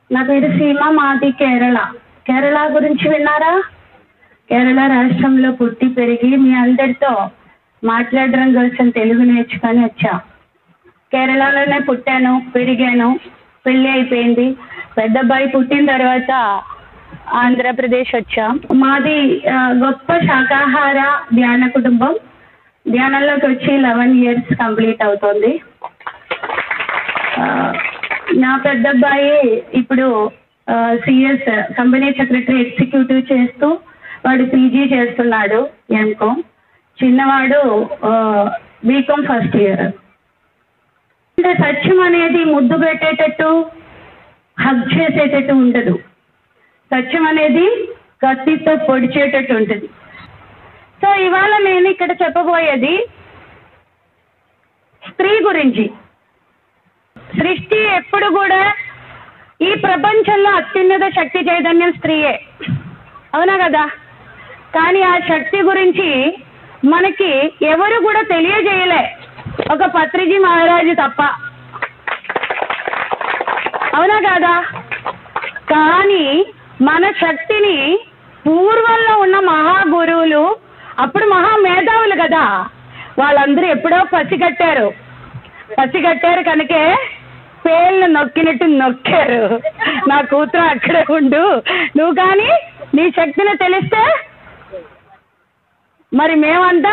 నా పేరు సీమ, మాది కేరళ. కేరళ గురించి విన్నారా? కేరళ రాష్ట్రంలో పుట్టి పెరిగి మీ అందరితో మాట్లాడడం కోసం తెలుగు నేర్చుకొని వచ్చా. కేరళలోనే పుట్టాను, పెరిగాను, పెళ్ళి అయిపోయింది. పెద్ద అబ్బాయి పుట్టిన తర్వాత ఆంధ్రప్రదేశ్ వచ్చా. మాది గొప్ప శాకాహార ధ్యాన కుటుంబం. ధ్యానంలోకి వచ్చి 11 years కంప్లీట్ అవుతుంది. నా పెద్ద అబ్బాయి ఇప్పుడు CS కంపెనీ సెక్రటరీ ఎగ్జిక్యూటివ్ చేస్తూ వాడు PG చేస్తున్నాడు, M.Com. చిన్నవాడు B.Com ఫస్ట్ ఇయర్. అంటే సత్యం అనేది ముద్దు పెట్టేటట్టు, హగ్ చేసేటట్టు ఉండదు. సత్యం అనేది కత్తితో పొడిచేటట్టు ఉంటుంది. సో ఇవాళ నేను ఇక్కడ చెప్పబోయేది స్త్రీ గురించి. సృష్టి ఎప్పుడు కూడా ఈ ప్రపంచంలో అత్యున్నత శక్తి చైతన్యం స్త్రీయే, అవునా కదా? కానీ ఆ శక్తి గురించి మనకి ఎవరు కూడా తెలియజేయలే, ఒక పత్రిజీ మహారాజు తప్ప, అవునా కదా? కానీ మన శక్తిని పూర్వంలో ఉన్న మహాగురువులు, అప్పుడు మహామేధావులు కదా, వాళ్ళందరూ ఎప్పుడో పసిగట్టారు కనుకే పేర్లు నొక్కినట్టు నొక్కారు. నా కూతురు అక్కడే ఉండు, నువ్వు కానీ నీ శక్తిని తెలిస్తే మరి మేమంతా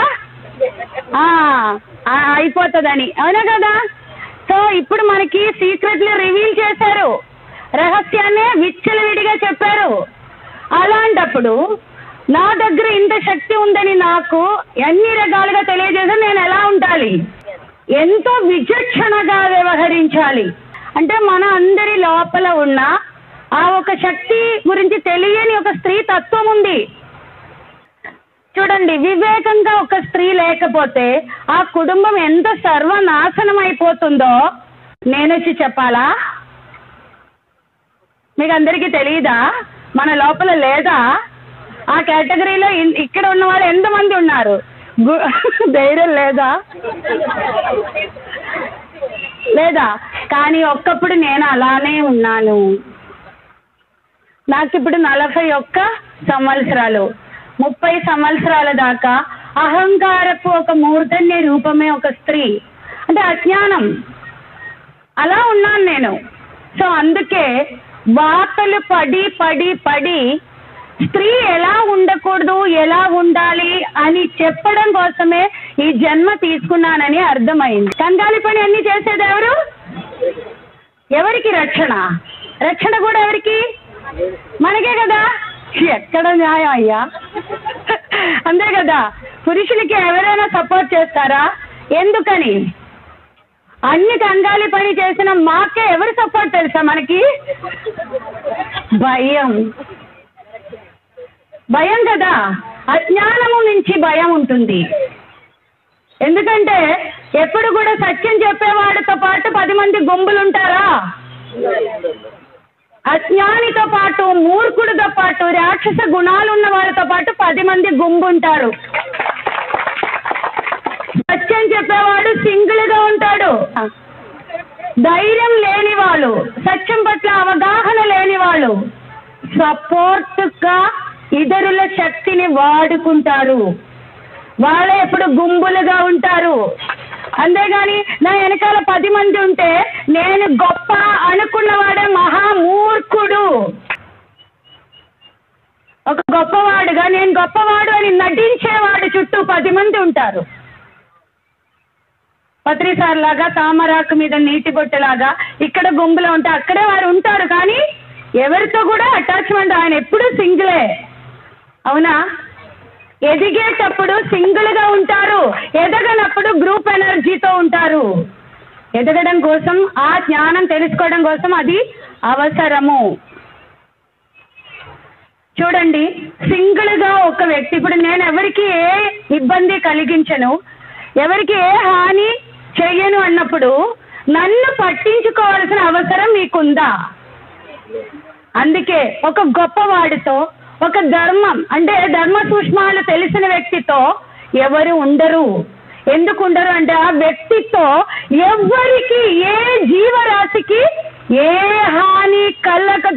అయిపోతుందని, అవునా కదా? సో ఇప్పుడు మనకి సీక్రెట్లు రివీల్ చేశారు, రహస్యాన్ని విచ్చలవిడిగా చెప్పారు. అలాంటప్పుడు నా దగ్గర ఇంత శక్తి ఉందని నాకు ఎన్ని రకాలుగా తెలియజేసి నేను ఎలా ఉండాలి, ఎంతో విచక్షణగా వ్యవహరించాలి. అంటే మన అందరి లోపల ఉన్న ఆ ఒక శక్తి గురించి తెలియని ఒక స్త్రీ తత్వం ఉంది. చూడండి, వివేకంగా ఒక స్త్రీ లేకపోతే ఆ కుటుంబం ఎంత సర్వనాశనం అయిపోతుందో నేనొచ్చి చెప్పాలా? మీకు అందరికీ తెలియదా? మన లోపల లేదా? ఆ కేటగిరీలో ఇక్కడ ఉన్న వాళ్ళు ఎంతమంది ఉన్నారు? ధైర్యం లేదా? కానీ ఒక్కప్పుడు నేను అలానే ఉన్నాను. నాకు ఇప్పుడు 41 సంవత్సరాలు, 30 సంవత్సరాల దాకా అహంకారపు ఒక మూర్ధన్య రూపమే ఒక స్త్రీ, అంటే అజ్ఞానం. అలా ఉన్నాను నేను. సో అందుకే వార్తలు పడి స్త్రీ ఎలా ఉండకూడదు, ఎలా ఉండాలి అని చెప్పడం కోసమే ఈ జన్మ తీసుకున్నానని అర్థమైంది. కంగాలి పని అన్ని చేసేది ఎవరికి? రక్షణ కూడా ఎవరికి? మనకే కదా. ఎక్కడ న్యాయం అయ్యా? అంతే కదా. పురుషులకి ఎవరైనా సపోర్ట్ చేస్తారా? ఎందుకని? అన్ని కంగాలి పని చేసిన మాకే ఎవరు సపోర్ట్ తెలుసా మనకి? భయం కదా. అజ్ఞానము నుంచి భయం ఉంటుంది. ఎందుకంటే ఎప్పుడు కూడా సత్యం చెప్పేవాడితో పాటు 10 మంది గుంపులు ఉంటారా? అజ్ఞానితో పాటు, మూర్ఖుడితో పాటు, రాక్షస గుణాలు ఉన్న వారితో పాటు 10 మంది గుంపు ఉంటారు. సత్యం చెప్పేవాడు సింగిల్గా ఉంటాడు. ధైర్యం లేని వాళ్ళు, సత్యం పట్ల అవగాహన లేని వాళ్ళు సపోర్ట్గా ఇతరుల శక్తిని వాడుకుంటారు. వాళ్ళే ఎప్పుడు గుంపులుగా ఉంటారు. అంతేగాని నా వెనకాల 10 మంది ఉంటే నేను గొప్ప అనుకున్నవాడే మహామూర్ఖుడు. ఒక గొప్పవాడుగా నేను గొప్పవాడు అని నటించేవాడు చుట్టూ 10 మంది ఉంటారు. పత్రిసార్ లాగా, తామరాకు మీద నీటి బొట్టలాగా ఇక్కడ గుంపులో ఉంటే అక్కడే వారు ఉంటారు. కానీ ఎవరితో కూడా అటాచ్మెంట్, ఆయన ఎప్పుడూ సింగిలే, అవునా? ఎదిగేటప్పుడు సింగిల్గా ఉంటారు, ఎదగనప్పుడు గ్రూప్ ఎనర్జీతో ఉంటారు. ఎదగడం కోసం, ఆ జ్ఞానం తెలుసుకోవడం కోసం అది అవసరము. చూడండి, సింగిల్గా ఒక వ్యక్తి, ఇప్పుడు నేను ఎవరికి ఏ ఇబ్బంది కలిగించను, ఎవరికి ఏ హాని చెయ్యను అన్నప్పుడు నన్ను పట్టించుకోవాల్సిన అవసరం మీకుందా? అందుకే ఒక గొప్పవాడితో, ఒక ధర్మం అంటే ధర్మ సూక్ష్మాలు తెలిసిన వ్యక్తితో ఎవరు ఉండరు. ఎందుకు ఉండరు అంటే ఆ వ్యక్తితో ఎవ్వరికి, ఏ జీవరాశికి ఏ హాని కళ్ళకు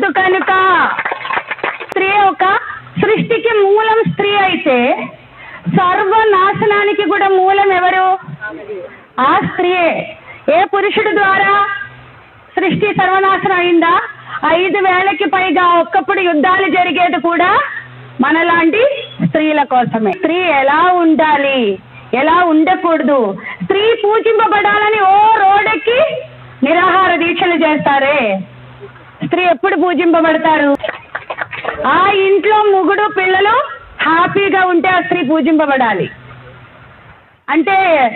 అయితే సర్వనాశనానికి కూడా మూలం ఎవరు? ఆ స్త్రీయే. ఏ పురుషుడు ద్వారా సృష్టి సర్వనాశనం అయిందా? 5,000కి పైగా ఒక్కప్పుడు యుద్ధాలు జరిగేది కూడా మనలాంటి స్త్రీల కోసమే. స్త్రీ ఎలా ఉండాలి, ఎలా ఉండకూడదు, స్త్రీ పూజింపబడాలని ఓ రోడ్డెక్కి నిరాహార దీక్షలు చేస్తారే, స్త్రీ ఎప్పుడు పూజింపబడతారు? ఆ ఇంట్లో మొగుడు పిల్లలు హ్యాపీగా ఉంటే ఆ స్త్రీ పూజింపబడాలి. అంటే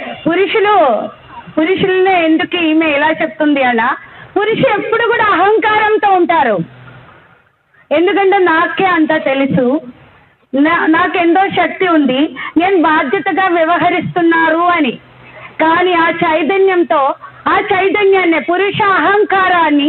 పురుషులనే ఎందుకు ఈమె ఇలా చెప్తుంది అలా? పురుషులు ఎప్పుడు కూడా అహంకారంతో ఉంటారు. ఎందుకంటే నాకే అంతా తెలుసు, నాకెంతో శక్తి ఉంది, నేను బాధ్యతగా వ్యవహరిస్తున్నారు అని. కానీ ఆ చైతన్యాన్ని, పురుష అహంకారాన్ని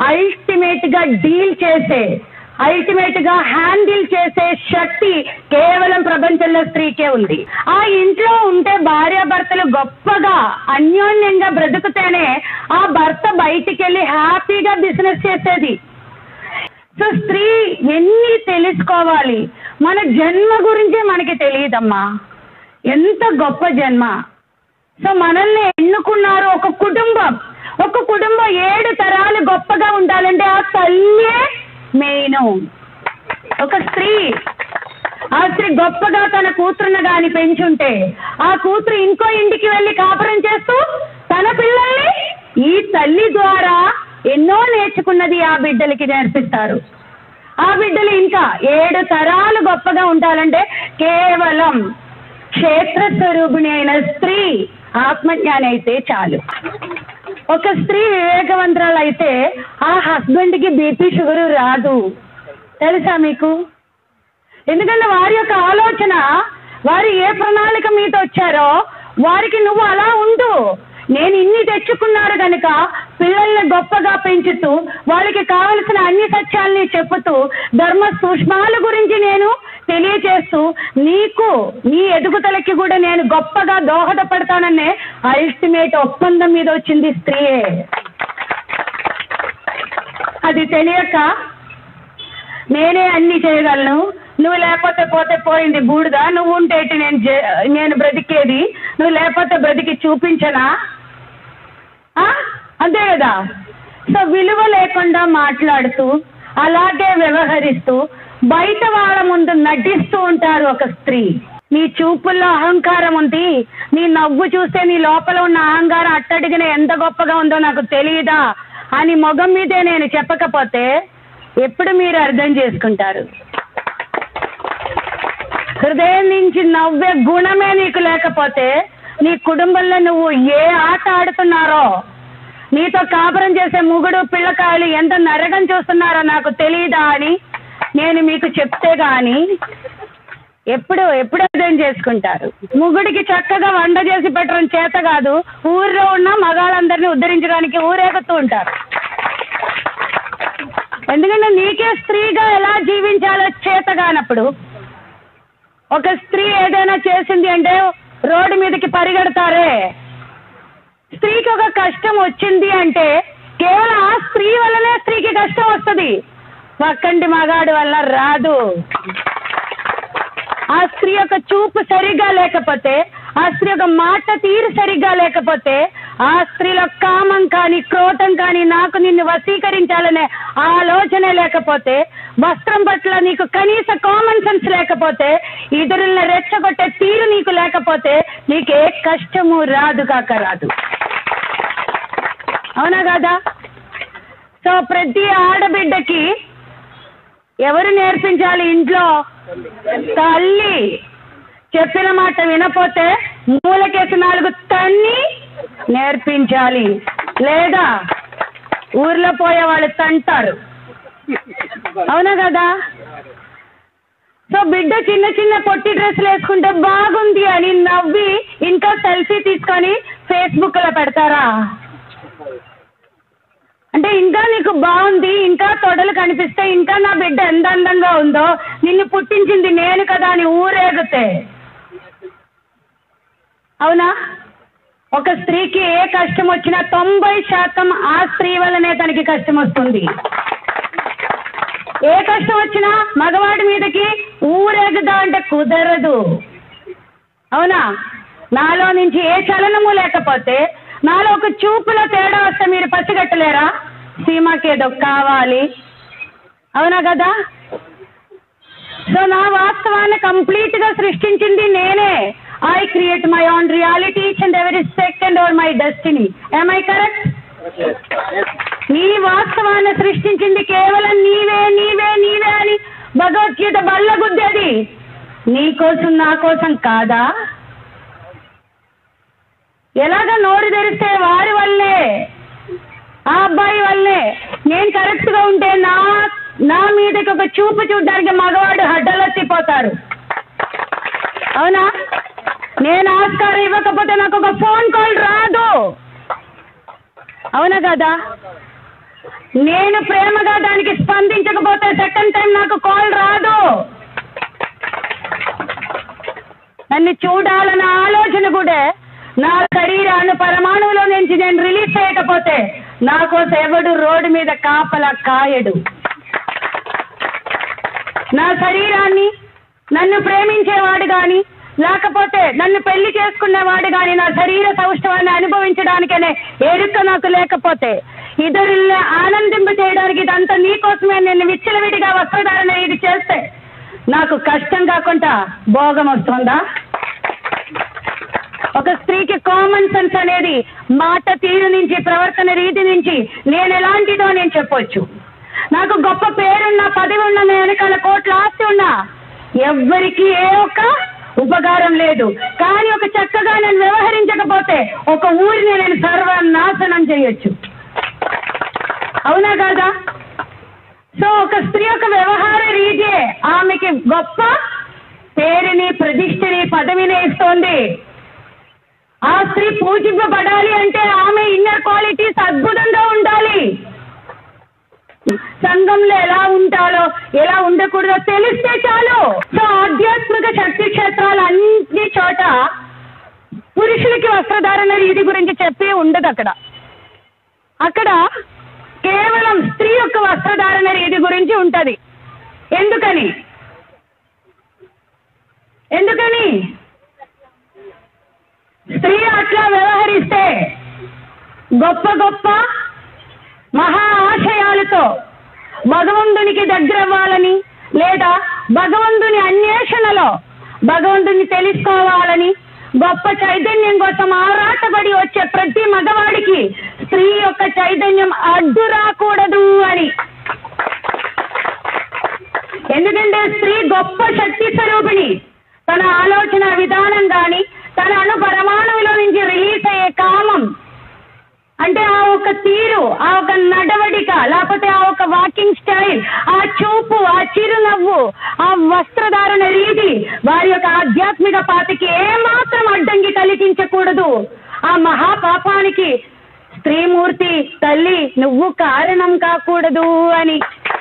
అల్టిమేట్ గా హ్యాండిల్ చేసే శక్తి కేవలం ప్రపంచంలో స్త్రీకే ఉంది. ఆ ఇంట్లో ఉంటే భార్యాభర్తలు గొప్పగా అన్యోన్యంగా బ్రతుకుతేనే ఆ భర్త బయటికి వెళ్ళి హ్యాపీగా బిజినెస్ చేసేది. సో స్త్రీ ఎన్ని తెలుసుకోవాలి. మన జన్మ గురించే మనకి తెలియదమ్మా, ఎంత గొప్ప జన్మ. సో మనల్ని ఎన్నుకున్నారు ఒక కుటుంబం. 7 తరాలు గొప్పగా ఉండాలంటే ఆ తల్లే మెయిన్. ఒక స్త్రీ, ఆ స్త్రీ గొప్పగా తన కూతురును గాని పెంచుంటే ఆ కూతురు ఇంకో ఇంటికి వెళ్ళి కాపురం చేస్తూ తన పిల్లల్ని ఈ తల్లి ద్వారా ఎన్నో నేర్చుకున్నది ఆ బిడ్డలకి నేర్పిస్తారు. ఆ బిడ్డలు ఇంకా 7 తరాలు గొప్పగా ఉండాలంటే కేవలం క్షేత్ర స్వరూపిణి అయిన స్త్రీ ఆత్మజ్ఞాని అయితే చాలు. ఒక స్త్రీ వివేకవంతురాలు అయితే ఆ హస్బెండ్కి బీపీ షుగర్ రాదు, తెలుసా మీకు? ఎందుకంటే వారి యొక్క ఆలోచన, వారు ఏ ప్రణాళిక మీద వచ్చారో వారికి నువ్వు అలా ఉండు, నేను ఇన్ని తెచ్చుకున్నారు కనుక పిల్లల్ని గొప్పగా పెంచుతూ వాళ్ళకి కావలసిన అన్ని సత్యాల్ని చెప్పుతూ ధర్మ సూక్ష్మాల గురించి నేను తెలియజేస్తూ నీకు నీ ఎదుగుదలకి కూడా నేను గొప్పగా దోహదపడతాననే అల్టిమేట్ ఒప్పందం మీద వచ్చింది స్త్రీయే. అది తెలియక నేనే అన్ని చేయగలను, నువ్వు లేకపోతే పోతే పోయింది బూడిద, నువ్వు ఉంటే నేను బ్రతికేది, నువ్వు లేకపోతే బ్రతికి చూపించనా? అంతే కదా. సో విలువ లేకుండా మాట్లాడుతూ అలాగే వ్యవహరిస్తూ బయట వాళ్ళ ముందు నటిస్తూ ఉంటారు ఒక స్త్రీ. నీ చూపుల్లో అహంకారం ఉంది, నీ నవ్వు చూస్తే నీ లోపల ఉన్న అహంకారం అట్టడిగిన ఎంత గొప్పగా ఉందో నాకు తెలియదా అని మొగం మీదే నేను చెప్పకపోతే ఎప్పుడు మీరు అర్థం చేసుకుంటారు? హృదయం నుంచి నవ్వే గుణమే నీకు లేకపోతే నీ కుటుంబంలో నువ్వు ఏ ఆట ఆడుతున్నారో, నీతో కాపురం చేసే మొగుడు పిల్లకాయలు ఎంత నరకం చూస్తున్నారో నాకు తెలియదా అని నేను మీకు చెప్తే గాని ఎప్పుడు అర్థం చేసుకుంటారు? మొగుడికి చక్కగా వంట చేసి పెట్టడం చేత కాదు, ఊర్లో ఉన్న మగాళ్ళందరినీ ఉద్ధరించడానికి ఊరేగుతూ ఉంటారు. ఎందుకంటే నీకే స్త్రీగా ఎలా జీవించాలో చేత కానప్పుడు ఒక స్త్రీ ఏదైనా చేసింది అంటే రోడ్డు మీదకి పరిగెడతారే. స్త్రీకి ఒక కష్టం వచ్చింది అంటే కేవలం ఆ స్త్రీ వల్లనే స్త్రీకి కష్టం వస్తుంది, పక్కంటి మగాడి వల్ల రాదు. ఆ స్త్రీ యొక్క చూపు సరిగ్గా లేకపోతే, ఆ స్త్రీ యొక్క మాట తీరు సరిగ్గా లేకపోతే, ఆ స్త్రీలో కామం కానీ క్రోధం కానీ నాకు నిన్ను వశీకరించాలనే ఆలోచన లేకపోతే, వస్త్రం పట్ల నీకు కనీస కామన్ సెన్స్ లేకపోతే, ఇతరులను రెచ్చగొట్టే తీరు నీకు లేకపోతే నీకే కష్టము రాదు కాక రాదు. అవునా కదా? సో ప్రతి ఆడబిడ్డకి ఎవరు నేర్పించాలి? ఇంట్లో తల్లి. చెప్పిన మాట వినపోతే మూలకేసి 4 తన్ని నేర్పించాలి, లేదా ఊర్లో పోయే వాళ్ళు తంటారు. అవునా కదా? సో బిడ్డ చిన్న పొట్టి డ్రెస్సులు వేసుకుంటే బాగుంది అని నవ్వి ఇంకా సెల్ఫీ తీసుకొని ఫేస్బుక్లో పెడతారా? అంటే ఇంకా నీకు బాగుంది, ఇంకా తొడలు కనిపిస్తే, ఇంకా నా బిడ్డ ఎంత అందంగా ఉందో, నిన్ను పుట్టించింది నేను కదా అని ఊరేగితే, అవునా? ఒక స్త్రీకి ఏ కష్టం వచ్చినా 90% ఆ స్త్రీ వల్లనే తనకి కష్టం వస్తుంది. ఏ కష్టం వచ్చినా మగవాడి మీదకి ఊరేగుదా అంటే కుదరదు. అవునా? నాలో నుంచి ఏ చలనము లేకపోతే, నాలో ఒక చూపులో తేడా వస్తే మీరు పసిగట్టలేరా? సీమాకేదో కావాలి. అవునా కదా? సో నా వాస్తవాన్ని కంప్లీట్ గా సృష్టించింది నేనే. I create my own reality each and every second are my destiny. am I correct? నీ వాస్తవాన్ని సృష్టించింది కేవలం నీవే నీవే నీవే అని భగవద్గీత బల్లగుద్దేది నీ కోసం నా కోసం కాదా? ఎలాగ నోరు తెరిస్తే వారి వల్లే, ఆ అబ్బాయి వల్లే. నేను కరెక్ట్ గా ఉంటే నా మీదకి ఒక చూపు చూడడానికి మగవాడు హడ్డలెత్తిపోతారు. అవునా? నేను ఆస్కారం ఇవ్వకపోతే నాకు ఒక ఫోన్ కాల్ రాదు. అవునా కదా? నేను ప్రేమగా దానికి స్పందించకపోతే సెకండ్ టైం నాకు కాల్ రాదు. నన్ను చూడాలన్న ఆలోచన కూడా నా శరీరాన్ని పరమాణువులో నుంచి నేను రిలీజ్ చేయకపోతే నా కోసం ఎవడు రోడ్డు మీద కాపలా కాయడు. నా శరీరాన్ని నన్ను ప్రేమించేవాడు కానీ, లేకపోతే నన్ను పెళ్లి చేసుకునేవాడు కానీ నా శరీర సౌష్ఠవాన్ని అనుభవించడానికనే ఎరుక నాకు లేకపోతే, ఇతరుల్ని ఆనందింప చేయడానికి ఇదంతా నీకోసమే నేను విచ్చలవిడిగా వస్త్రధారణ ఇది చేస్తే నాకు కష్టం కాకుండా భోగం వస్తుందా? ఒక స్త్రీకి కామన్ సెన్స్ అనేది మాట తీరు నుంచి, ప్రవర్తన రీతి నుంచి నేను ఎలాంటిదో నేను చెప్పొచ్చు. నాకు గొప్ప పేరున్నా, పదవి ఉన్నా, వెనకాల కోట్ల ఆస్తి ఉన్నా ఎవ్వరికి ఏ ఒక్క ఉపకారం లేదు. కానీ ఒక చక్కగా నేను వ్యవహరించకపోతే ఒక ఊరిని నేను సర్వనాశనం చేయొచ్చు. అవునా కాదా? సో ఒక స్త్రీ యొక్క వ్యవహార రీతే ఆమెకి గొప్ప పేరుని, ప్రతిష్టని, పదవిని ఇస్తోంది. ఆ స్త్రీ పూజింపబడాలి అంటే ఆమె ఇన్నర్ క్వాలిటీస్ అద్భుతంగా ఉండాలి. సంఘంలో ఎలా ఉంటాలో, ఎలా ఉండకూడదో తెలిస్తే చాలు. సో ఆధ్యాత్మిక శక్తి క్షేత్రాలు అన్ని చోట పురుషులకి వస్త్రధారణ రీతి గురించి చెప్పి ఉండదు. అక్కడ కేవలం స్త్రీ యొక్క వస్త్రధారణ రీతి గురించి ఉంటది. ఎందుకని? స్త్రీ అట్లా వ్యవహరిస్తే గొప్ప గొప్ప మహా ఆశయాలతో భగవంతునికి దగ్గరవ్వాలని, లేదా భగవంతుని అన్వేషణలో భగవంతుని తెలుసుకోవాలని, గొప్ప చైతన్యం కోసం ఆరాటపడి వచ్చే ప్రతి మగవాడికి స్త్రీ యొక్క చైతన్యం అడ్డు రాకూడదు అని. ఎందుకంటే స్త్రీ గొప్ప శక్తి స్వరూపిణి. తన ఆలోచన విధానం కానీ, తన అణు పరమాణువులో నుంచి రిలీజ్ అయ్యే కామం అంటే ఆ ఒక తీరు, ఆ ఒక నడవడిక, లేకపోతే ఆ ఒక వాకింగ్ స్టైల్, ఆ చూపు, ఆ చిరునవ్వు, ఆ వస్త్రధారణ రీతి వారి యొక్క ఆధ్యాత్మిక పాతికి ఏమాత్రం అడ్డంకి కలిగించకూడదు. ఆ మహాపాపానికి స్త్రీమూర్తి తల్లి నువ్వు కారణం కాకూడదు అని.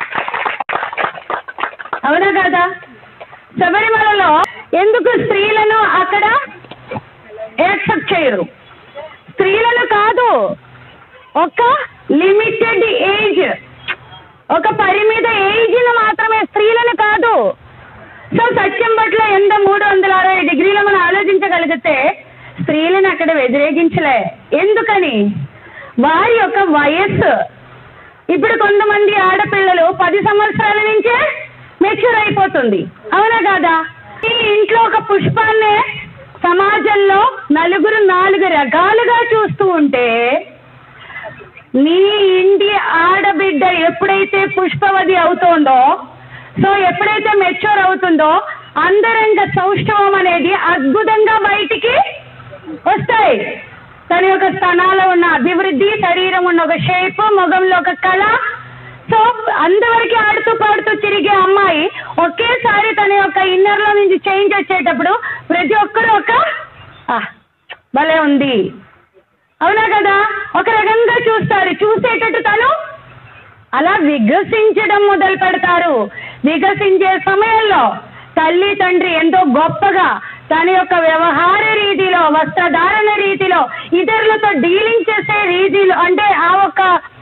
అవునా కదా? శబరిమలలో ఎందుకు స్త్రీలను అక్కడ యాక్సెప్ట్ చేయరు? స్త్రీలను కాదు, ఒక లిమిటెడ్ ఏజ్, ఒక పరిమిత ఏజ్ను మాత్రమే, స్త్రీలను కాదు. సో సత్యం పట్ల ఎంత 360 డిగ్రీలు మనం ఆలోచించగలిగితే స్త్రీలను అక్కడ వ్యతిరేకించలే. ఎందుకని? వారి యొక్క వయస్సు. ఇప్పుడు కొంతమంది ఆడపిల్లలు 10 సంవత్సరాల నుంచే మెచ్యూర్ అయిపోతుంది. అవునా కాదా? ఈ ఇంట్లో ఒక పుష్పాన్నే సమాజంలో నలుగురు 4 రకాలుగా చూస్తూ ఉంటే, నీ ఇంటి ఆడబిడ్డ ఎప్పుడైతే పుష్పవతి అవుతుందో, సో ఎప్పుడైతే మెచ్యూర్ అవుతుందో అంతరంగ సౌష్ఠవం అనేది అద్భుతంగా బయటికి వస్తాయి. తన యొక్క స్థానాల్లో ఉన్న అభివృద్ధి, శరీరం ఉన్న ఒక షేప్, ముఖంలో ఒక కళ. సో అందరికీ ఆడుతూ పాడుతూ తిరిగే అమ్మాయి ఒకేసారి తన యొక్క ఇన్నర్లో నుంచి చేంజ్ వచ్చేటప్పుడు ప్రతి ఒక్కరు ఒక భలే ఉంది, అవునా కదా, ఒక రకంగా చూస్తారు. చూసేటట్టు తను అలా వికసించడం మొదలు పెడతారు. వికసించే సమయంలో తల్లి తండ్రి ఎంతో గొప్పగా తన యొక్క వ్యవహార రీతిలో, వస్త్రధారణ రీతిలో, ఇతరులతో డీలింగ్ చేసే రీతిలో, అంటే ఆ ఒక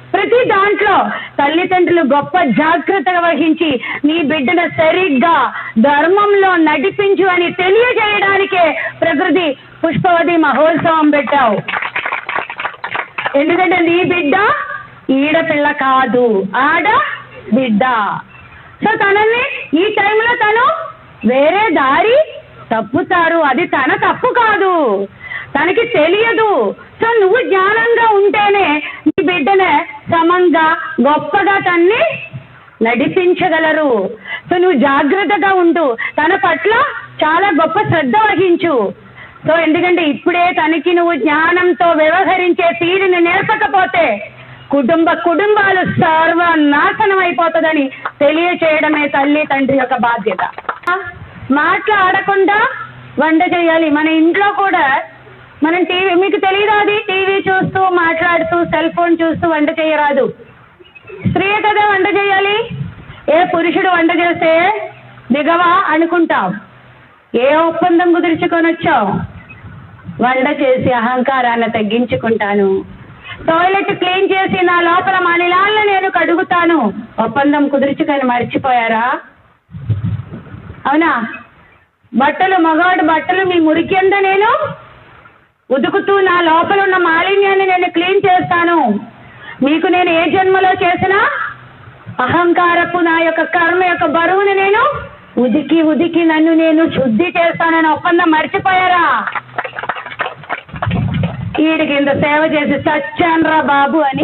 ప్రతి దాంట్లో తల్లిదండ్రులు గొప్ప జాగ్రత్త వహించి నీ బిడ్డను సరిగ్గా ధర్మంలో నడిపించు అని తెలియజేయడానికే ప్రకృతి పుష్పవతి మహోత్సవం పెట్టావు. ఎందుకంటే నీ బిడ్డ ఈడపిల్ల కాదు, ఆడ బిడ్డ. సో తనని ఈ టైంలో తను వేరే దారి తప్పుతారు, అది తన తప్పు కాదు, తనకి తెలియదు. సో నువ్వు జ్ఞానంగా ఉంటేనే నీ బిడ్డనే సమంగా గొప్పగా తన్ని నడిపించగలరు. సో నువ్వు జాగ్రత్తగా ఉంటూ తన పట్ల చాలా గొప్ప శ్రద్ధ వహించు. సో ఎందుకంటే ఇప్పుడే తనకి నువ్వు జ్ఞానంతో వ్యవహరించే తీరుని నేర్పకపోతే కుటుంబాలు సర్వనాశనం అయిపోతుందని తెలియచేయడమే తల్లి తండ్రి యొక్క బాధ్యత. మాట్లాడకుండా వంట చేయాలి. మన ఇంట్లో కూడా మనం టీవీ, మీకు తెలియదు అది, టీవీ చూస్తూ మాట్లాడుతూ సెల్ ఫోన్ చూస్తూ వంట చేయరాదు. స్త్రీ కదా వంట చేయాలి. ఏ పురుషుడు వంట చేస్తే దిగవా అనుకుంటాం. ఏ ఒప్పందం కుదుర్చుకొని వచ్చావు? వంట చేసి అహంకారాన్ని తగ్గించుకుంటాను, టాయిలెట్ క్లీన్ చేసి నా లోపల మలినాలను నేను కడుగుతాను. ఒప్పందం కుదుర్చుకొని మర్చిపోయారా? అవునా? మగవాడు బట్టలు మీ మురికి అంతా నేను ఉతుకుతూ నా లోపల ఉన్న మాలిన్యాన్ని నేను క్లీన్ చేస్తాను. మీకు నేను ఏ జన్మలో చేసిన అహంకారపు నా యొక్క కర్మ యొక్క బరువుని నేను ఉదికి నన్ను నేను శుద్ధి చేస్తానని ఒప్పందం మర్చిపోయారా? వీడికి ఇంత సేవ చేసి చచ్చాన్రా బాబు అని,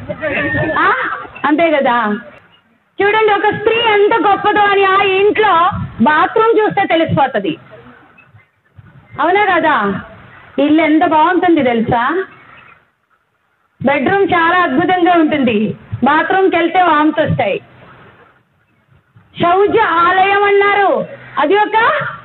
అంతే కదా. చూడండి, ఒక స్త్రీ ఎంత గొప్పదో అని ఆ ఇంట్లో బాత్రూమ్ చూస్తే తెలిసిపోతుంది. అవునా కదా? ఇల్లు ఎంత బాగుంటుంది తెలుసా? బెడ్రూమ్ చాలా అద్భుతంగా ఉంటుంది, బాత్రూమ్కి వెళ్తే వామ్స్ వస్తాయి. శౌచ ఆలయం అన్నారు, అది ఒక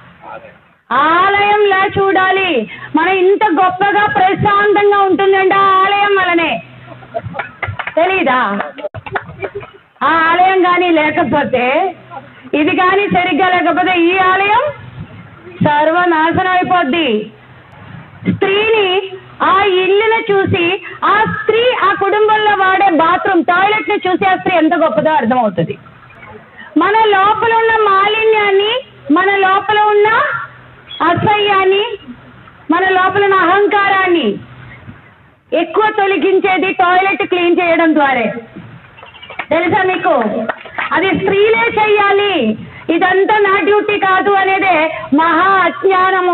ఆలయంలా చూడాలి. మనం ఇంత గొప్పగా ప్రశాంతంగా ఉంటుందంటే ఆ ఆలయం వలనే. తెలీదా? ఆ ఆలయం కానీ లేకపోతే, ఇది కానీ సరిగ్గా లేకపోతే ఈ ఆలయం సర్వనాశనం అయిపోద్ది. స్త్రీని, ఆ ఇల్లుని చూసి ఆ స్త్రీ, ఆ కుటుంబంలో వాడే బాత్రూమ్ టాయిలెట్ని చూసి ఆ స్త్రీ ఎంత గొప్పదో అర్థమవుతుంది. మన లోపల ఉన్న మాలిన్యాన్ని, మన లోపల ఉన్న అసహ్యాన్ని, మన లోపల ఉన్న అహంకారాన్ని ఎక్కువ తొలగించేది టాయిలెట్ క్లీన్ చేయడం ద్వారా. తెలుసా మీకు? అది స్త్రీలే చెయ్యాలి, ఇదంతా నా డ్యూటీ కాదు అనేదే మహా అజ్ఞానము.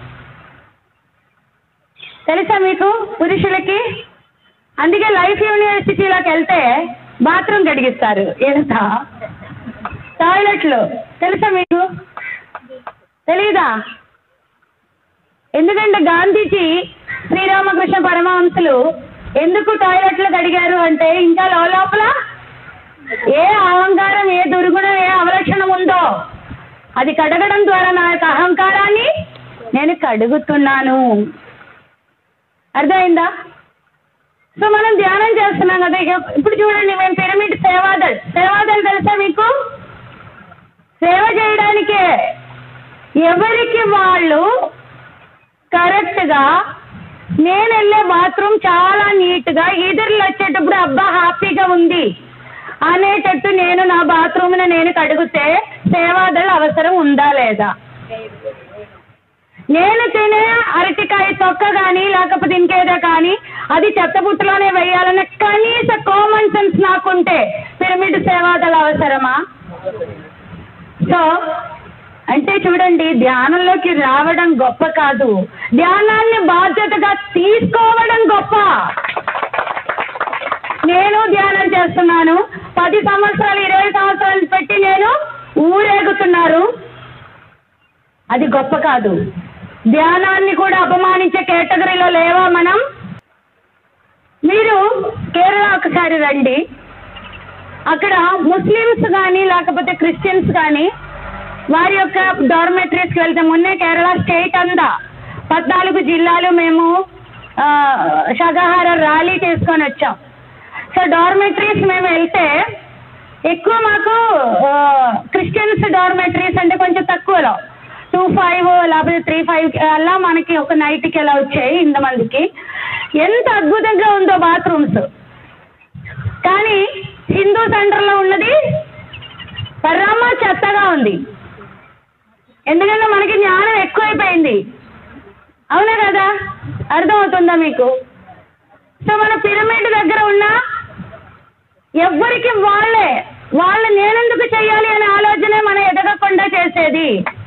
తెలుసా మీకు పురుషులకి? అందుకే లైఫ్ యూనివర్సిటీలోకి వెళ్తే బాత్రూమ్ కడిగిస్తారు. ఎంత టాయిలెట్లు తెలుసా మీకు? తెలీదా? ఎందుకంటే గాంధీజీ, శ్రీరామకృష్ణ పరమహంసులు ఎందుకు టాయిలెట్లు కడిగారు అంటే, ఇంకా లోపల ఏ అహంకారం, ఏ దుర్గుణం, ఏ అవలక్షణం ఉందో అది కడగడం ద్వారా నా యొక్క అహంకారాన్ని నేను కడుగుతున్నాను. అర్థమైందా? సో మనం ధ్యానం చేస్తున్నాం కదా. ఇప్పుడు చూడండి, మేము పిరమిడ్ సేవాదళ్ తెలుసా మీకు? సేవ చేయడానికే ఎవరికి వాళ్ళు కరెక్ట్గా, నేను వెళ్ళే బాత్రూమ్ చాలా నీట్గా, ఇతరులు వచ్చేటప్పుడు అబ్బా హ్యాపీగా ఉంది అనేటట్టు నేను నా బాత్రూమ్ని నేను కడిగితే సేవాదళ అవసరం ఉందా లేదా? నేను తినే అరటికాయ తొక్క కానీ లేకపోతే ఇంకేదో కానీ అది చెత్తబుట్టలోనే వేయాలన్న కనీస కామన్ సెన్స్ నాకుంటే పిరమిడ్ సేవాదళ అవసరమా? సో అంటే చూడండి, ధ్యానంలోకి రావడం గొప్ప కాదు, ధ్యానాన్ని బాధ్యతగా తీసుకోవడం గొప్ప. నేను ధ్యానం చేస్తున్నాను, 10 సంవత్సరాలు 20 సంవత్సరాలు పెట్టి నేను ఊరేగుతున్నారు, అది గొప్ప కాదు. ధ్యానాన్ని కూడా అపమానించే కేటగిరీలో లేవా మనం? మీరు కేరళ ఒకసారి రండి, అక్కడ ముస్లిమ్స్ కానీ లేకపోతే క్రిస్టియన్స్ కానీ వారి యొక్క డార్మెటరీస్కి వెళ్తే, మొన్నే కేరళ స్టేట్ అంతా 14 జిల్లాలు మేము శాకాహార ర్యాలీ చేసుకొని వచ్చాం. సో డార్మెటరీస్ మేము వెళ్తే ఎక్కువ మాకు క్రిస్టియన్స్ డార్మెటరీస్ అంటే కొంచెం తక్కువలో 25 లేకపోతే 35 అలా మనకి ఒక నైట్కి ఎలా వచ్చాయి ఇంతమందికి. ఎంత అద్భుతంగా ఉందో బాత్రూమ్స్. కానీ హిందూ సెంటర్లో ఉన్నది పరమ చెత్తగా ఉంది. ఎందుకంటే మనకి జ్ఞానం ఎక్కువైపోయింది. అవునా కదా? అర్థమవుతుందా మీకు? సో మన పిరమిడ్ దగ్గర ఉన్న ఎవ్వరికి వాళ్ళ నేనెందుకు చెయ్యాలి అనే ఆలోచనే మనం ఎదగకుండా చేసేది.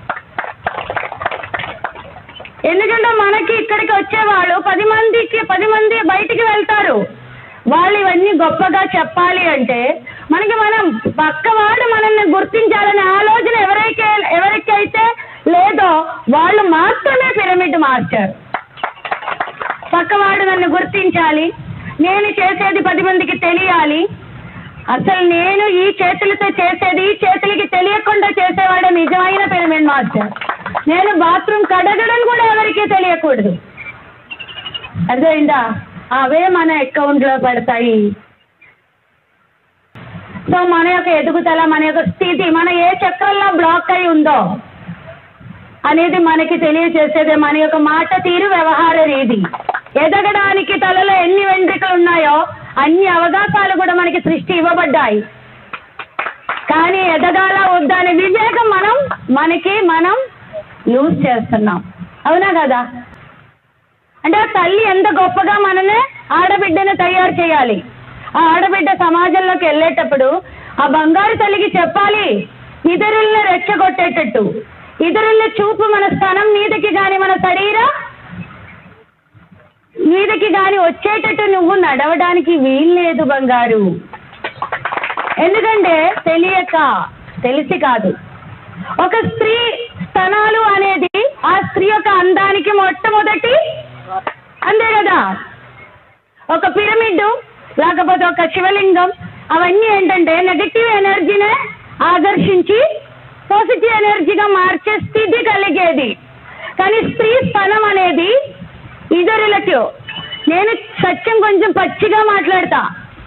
ఎందుకంటే మనకి ఇక్కడికి వచ్చేవాళ్ళు 10 మంది బయటికి వెళ్తారు. వాళ్ళు ఇవన్నీ గొప్పగా చెప్పాలి అంటే మనకి మనం పక్కవాడు మనల్ని గుర్తించాలనే ఆలోచన ఎవరికైతే లేదో వాళ్ళు మాత్రమే పిరమిడ్ మాస్టర్. పక్కవాడు నన్ను గుర్తించాలి, నేను చేసేది 10 మందికి తెలియాలి, అసలు నేను ఈ చేతులతో చేసేది ఈ చేతులకి తెలియకుండా చేసేవాడే నిజమైన పిరమిడ్ మాస్టర్. నేను బాత్రూమ్ కడగడం కూడా ఎవరికీ తెలియకూడదు. అర్థమైందా? అవే మన అకౌంట్లో పడతాయి. సో మన యొక్క ఎదుగుదల, మన యొక్క స్థితి, మన ఏ చక్రంలో బ్లాక్ అయి ఉందో అనేది మనకి తెలియజేసేదే మన యొక్క మాట తీరు, వ్యవహార రీతి. ఎదగడానికి తలలో ఎన్ని వెంట్రుకలు ఉన్నాయో అన్ని అవకాశాలు కూడా మనకి సృష్టి ఇవ్వబడ్డాయి. కానీ ఎదగాల వద్దా అనే వివేకం మనం లూజ్ చేస్తున్నాం. అవునా కదా? అంటే ఆ తల్లి ఎంత గొప్పగా మననే ఆడబిడ్డను తయారు చేయాలి. ఆ ఆడబిడ్డ సమాజంలోకి వెళ్ళేటప్పుడు ఆ బంగారు తల్లికి చెప్పాలి, ఇతరుల్ని రెచ్చగొట్టేటట్టు, ఇతరుల చూపు మన స్థనం మీదకి కానీ మన శరీరం మీదకి కానీ వచ్చేటట్టు నువ్వు నడవడానికి వీల్లేదు బంగారు. ఎందుకంటే తెలిసి కాదు. ఒక స్త్రీ స్తనాలు అనేది ఆ స్త్రీ యొక్క అందానికి మొట్టమొదటి, అంతే కదా? ఒక పిరమిడ్ లేకపోతే ఒక శివలింగం అవన్నీ ఏంటంటే నెగటివ్ ఎనర్జీనే ఆకర్షించి పాజిటివ్ ఎనర్జీగా మార్చే స్థితి కలిగేది. కానీ స్త్రీ స్థనం అనేది ఇతరులకు, నేను సత్యం కొంచెం పచ్చిగా మాట్లాడతా,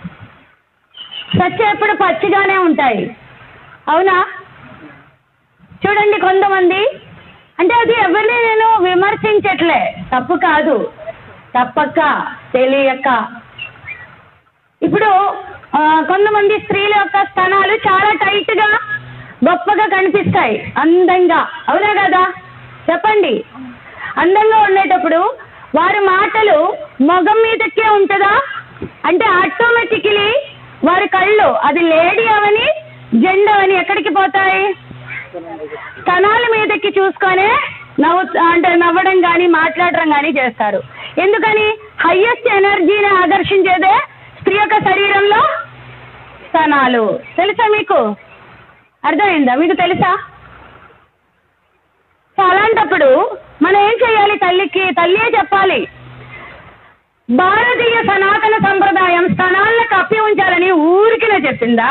సత్యం ఎప్పుడు పచ్చిగానే ఉంటాయి. అవునా? చూడండి కొంతమంది, అంటే అది ఎవరిని నేను విమర్శించట్లే, తప్పు కాదు, తప్పక తెలియక. ఇప్పుడు కొంతమంది స్త్రీల యొక్క స్థనాలు చాలా టైట్గా గొప్పగా కనిపిస్తాయి, అందంగా. అవునా కదా? చెప్పండి. అందంగా ఉండేటప్పుడు వారి మాటలు మొగం మీదకే ఉంటుందా? అంటే ఆటోమేటికలీ వారి కళ్ళు, అది లేడీ అవని జెండా అవని ఎక్కడికి పోతాయి? స్థనాల మీదకి చూసుకొనే నవ్వడం కానీ మాట్లాడడం కానీ చేస్తారు. ఎందుకని? హైయెస్ట్ ఎనర్జీని ఆకర్షించేదే స్త్రీ యొక్క శరీరంలో స్థనాలు. తెలుసా మీకు? అర్థమైందా? మీకు తెలుసా? సో అలాంటప్పుడు మనం ఏం చేయాలి? తల్లియే చెప్పాలి. భారతీయ సనాతన సంప్రదాయం స్థనాలను కప్పి ఉంచాలని ఊరికినే చెప్పిందా?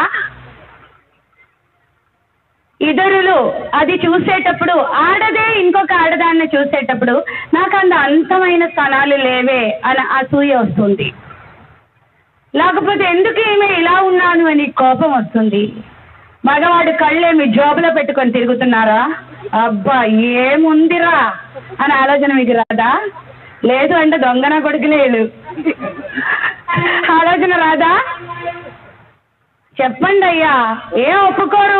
ఇతరులు అది చూసేటప్పుడు, ఆడదే ఇంకొక ఆడదాన్ని చూసేటప్పుడు నాకు అంత అంతమైన స్థనాలు లేవే అని అసూయ వస్తుంది. లేకపోతే ఎందుకు ఈమె ఇలా ఉన్నాను అని కోపం వస్తుంది. మగవాడు కళ్ళేమి జోబులో పెట్టుకొని తిరుగుతున్నారా? అబ్బా ఏముందిరా అని ఆలోచన మీకు రాదా? లేదు అంటే దొంగన కొడుకు లేదు ఆలోచన రాదా? చెప్పండి అయ్యా, ఏం ఒప్పుకోరు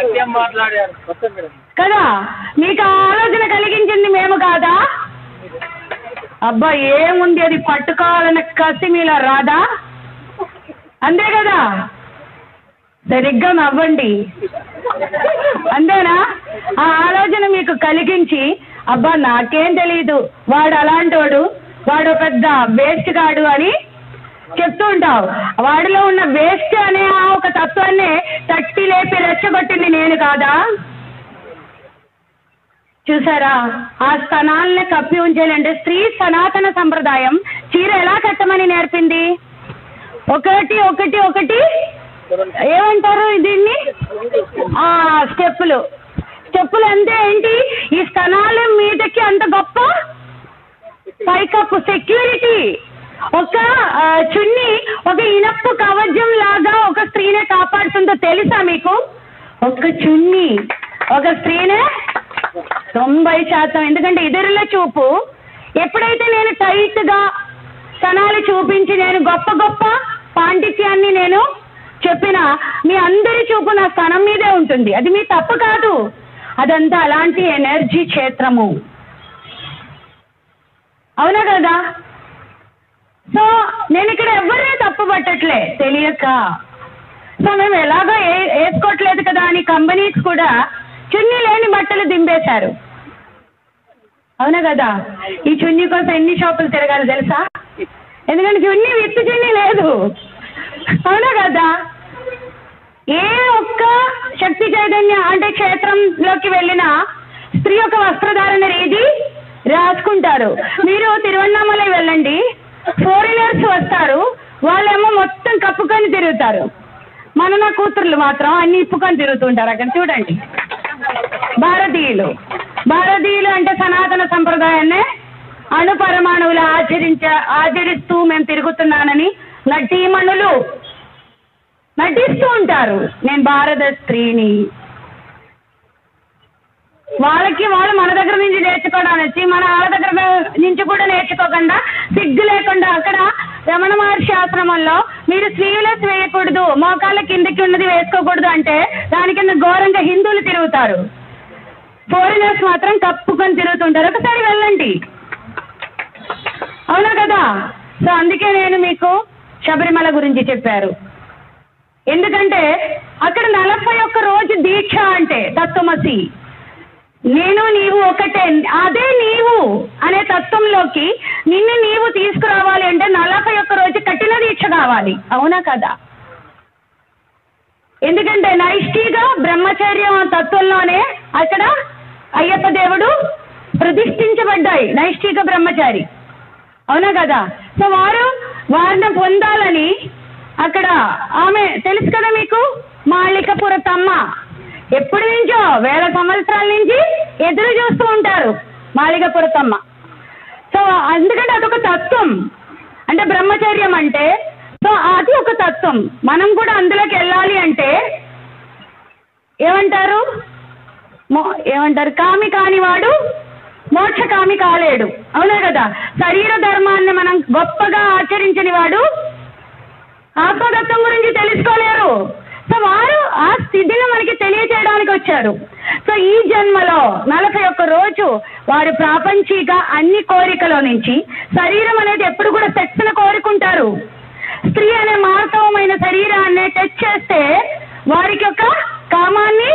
కదా? మీకు ఆలోచన కలిగించింది మేము కాదా? అబ్బా ఏముంది, అది పట్టుకోవాలన్న కసి మీలో రాదా? అంతే కదా? సరిగ్గా నవ్వండి, అంతేనా? ఆ ఆలోచన మీకు కలిగించి, అబ్బా నాకేం తెలీదు, వాడు అలాంటోడు, వాడు పెద్ద వేస్ట్ కాడు అని చెప్తూ ఉంటావు. వాడిలో ఉన్న వేస్ట్ అనే ఆ ఒక తత్వాన్ని తట్టి లేపి రెచ్చగొట్టింది నేను కాదా? చూసారా? ఆ స్థనాలని కప్పి ఉంచాలంటే స్త్రీ సనాతన సంప్రదాయం చీర ఎలా కట్టమని నేర్పింది? ఒకటి ఒకటి ఒకటి ఏమంటారు దీన్ని? స్టెప్పులు అంటే ఏంటి? ఈ స్థనాల మీదకి అంత గొప్ప పైకప్పు, సెక్యూరిటీ. ఒక చున్ని ఒక ఇనప్పు కవచం లాగా ఒక స్త్రీనే కాపాడుతుందో తెలుసా మీకు? ఒక చున్ని ఒక స్త్రీనే 90%. ఎందుకంటే ఇతరుల చూపు, ఎప్పుడైతే నేను టైట్గా స్థనాలు చూపించి నేను గొప్ప పాండిత్యాన్ని నేను చెప్పిన మీ అందరి చూపు నా స్థానం మీదే ఉంటుంది. అది మీ తప్పు కాదు, అదంతా అలాంటి ఎనర్జీ క్షేత్రము. అవునా కదా? సో నేను ఇక్కడ ఎవరినే తప్పు పట్టట్లే తెలియక. సో మేము ఎలాగో వేసుకోవట్లేదు కదా అని కంపెనీస్ కూడా చున్నీ లేని బట్టలు దింపేశారు. అవునా కదా? ఈ చున్నీ కోసం ఎన్ని షాపులు తిరగాలి తెలుసా? ఎందుకంటే చున్నీ విత్ చున్నీ లేదు. అవునా కదా? ఏ ఒక్క శక్తి చైతన్య అంటే క్షేత్రంలోకి వెళ్ళిన స్త్రీ యొక్క వస్త్రధారణ రీతి రాసుకుంటారు. మీరు తిరువన్నామలై వెళ్ళండి, ఫోరినర్స్ వస్తారు, వాళ్ళేమో మొత్తం కప్పుకొని తిరుగుతారు. మన కూతుర్లు మాత్రం అన్ని ఇప్పుకొని తిరుగుతుంటారు. అక్కడ చూడండి. భారతీయులు అంటే సనాతన సంప్రదాయాన్నే అణుపరమాణువులు ఆచరిస్తూ మేము తిరుగుతున్నానని నటీమణులు నటిస్తూ ఉంటారు. నేను భారత స్త్రీని. వాళ్ళు మన దగ్గర నుంచి నేర్చుకోవడానికి మన వాళ్ళ దగ్గర నుంచి కూడా నేర్చుకోకుండా సిగ్గు లేకుండా అక్కడ రమణ మహర్షి ఆశ్రమంలో మీరు స్లీవ్లెస్ వేయకూడదు, మోకాళ్ళ కిందకి ఉన్నది వేసుకోకూడదు అంటే దాని కింద ఘోరంగా హిందువులు తిరుగుతారు. ఫోరినర్స్ మాత్రం కప్పుకొని తిరుగుతుంటారు. ఒకసారి వెళ్ళండి. అవునా కదా? సో అందుకే నేను మీకు శబరిమల గురించి చెప్పారు. ఎందుకంటే అక్కడ 41 రోజు దీక్ష అంటే తత్వమసి, నేను నీవు ఒకటే, అదే నీవు అనే తత్వంలోకి నిన్ను నీవు తీసుకురావాలి అంటే 41 రోజు కఠిన దీక్ష కావాలి. అవునా కదా? ఎందుకంటే నైష్ఠిగా బ్రహ్మచర్యం తత్వంలోనే అక్కడ అయ్యప్ప దేవుడు ప్రతిష్ఠించబడ్డాయి నైష్ఠిక బ్రహ్మచారి. అవునా కదా? సో వారిని పొందాలని అక్కడ ఆమె తెలుసు కదా మీకు, మాళికపురతమ్మ ఎప్పటి నుంచో 1000 సంవత్సరాల నుంచి ఎదురు చూస్తూ ఉంటారు మాళికపురతమ్మ. సో అందుకంటే అదొక తత్వం. అంటే బ్రహ్మచర్యం అంటే సో అది ఒక తత్వం. మనం కూడా అందులోకి వెళ్ళాలి అంటే ఏమంటారు? కామి కానివాడు మోక్షకామి కాలేడు. అవునా కదా? శరీర ధర్మాన్ని మనం గొప్పగా ఆచరించని వాడు ఆత్మతత్వం గురించి తెలుసుకోలేరు. సో వారు ఆ స్థితిని మనకి తెలియజేయడానికి వచ్చారు. సో ఈ జన్మలో 41 రోజు వారు ప్రాపంచిక అన్ని కోరికలో నుంచి శరీరం అనేది ఎప్పుడు కూడా సెక్స్ను కోరుకుంటారు. స్త్రీ అనే మార్తవమైన శరీరాన్ని టచ్ చేస్తే వారికి ఒక కామాన్ని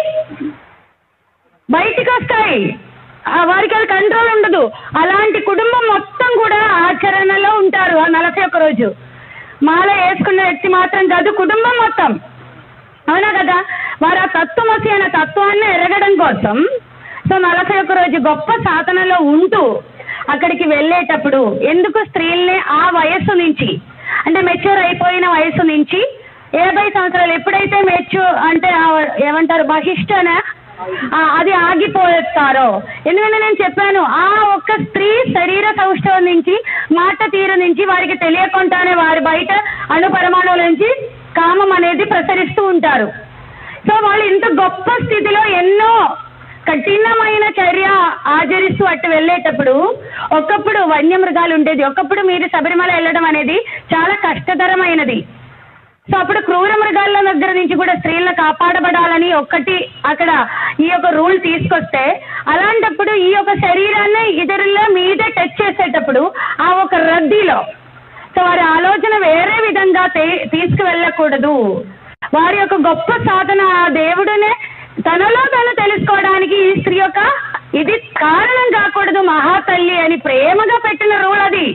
బయటికి వస్తాయి, వారికి అది కంట్రోల్ ఉండదు. అలాంటి కుటుంబం మొత్తం కూడా ఆచరణలో ఉంటారు ఆ 41 రోజు. మాల వేసుకున్న వ్యక్తి మాత్రం కాదు, కుటుంబం మొత్తం. అవునా కదా? వారు ఆ తత్వమసి అనే తత్వాన్ని ఎరగడం కోసం సో 41 రోజు గొప్ప సాధనలో ఉంటూ అక్కడికి వెళ్ళేటప్పుడు ఎందుకు స్త్రీల్ని ఆ వయస్సు నుంచి అంటే మెచ్యూర్ అయిపోయిన వయసు నుంచి 50 సంవత్సరాలు ఎప్పుడైతే అంటే ఏమంటారు బహిష్టన అది ఆగిపోతారో. ఎందుకంటే నేను చెప్పాను ఆ ఒక్క స్త్రీ శరీర సౌష్ఠవం నుంచి మాట తీరు నుంచి వారికి తెలియకుండానే వారి బయట అణుపరమాణువుల నుంచి కామం అనేది ప్రసరిస్తూ ఉంటారు. సో వాళ్ళు ఇంత గొప్ప స్థితిలో ఎన్నో కఠినమైన చర్య ఆచరిస్తూ అటు వెళ్ళేటప్పుడు ఒకప్పుడు వన్యమృగాలు ఉండేది. ఒకప్పుడు మీరు శబరిమల వెళ్ళడం అనేది చాలా కష్టతరమైనది. సో అప్పుడు క్రూర మృగాల దగ్గర నుంచి కూడా స్త్రీలను కాపాడబడాలని ఒక్కటి అక్కడ ఈ యొక్క రూల్ తీసుకొస్తే, అలాంటప్పుడు ఈ యొక్క శరీరాన్ని ఇతరుల మీదే టచ్ చేసేటప్పుడు ఆ ఒక రద్దీలో సో వారి ఆలోచన వేరే విధంగా తీసుకువెళ్ళకూడదు. వారి యొక్క గొప్ప సాధన ఆ దేవుడినే తనలో తను తెలుసుకోవడానికి ఈ స్త్రీ యొక్క ఇది కారణం కాకూడదు. మహాతల్లి అని ప్రేమగా పెట్టిన రూల్ అది.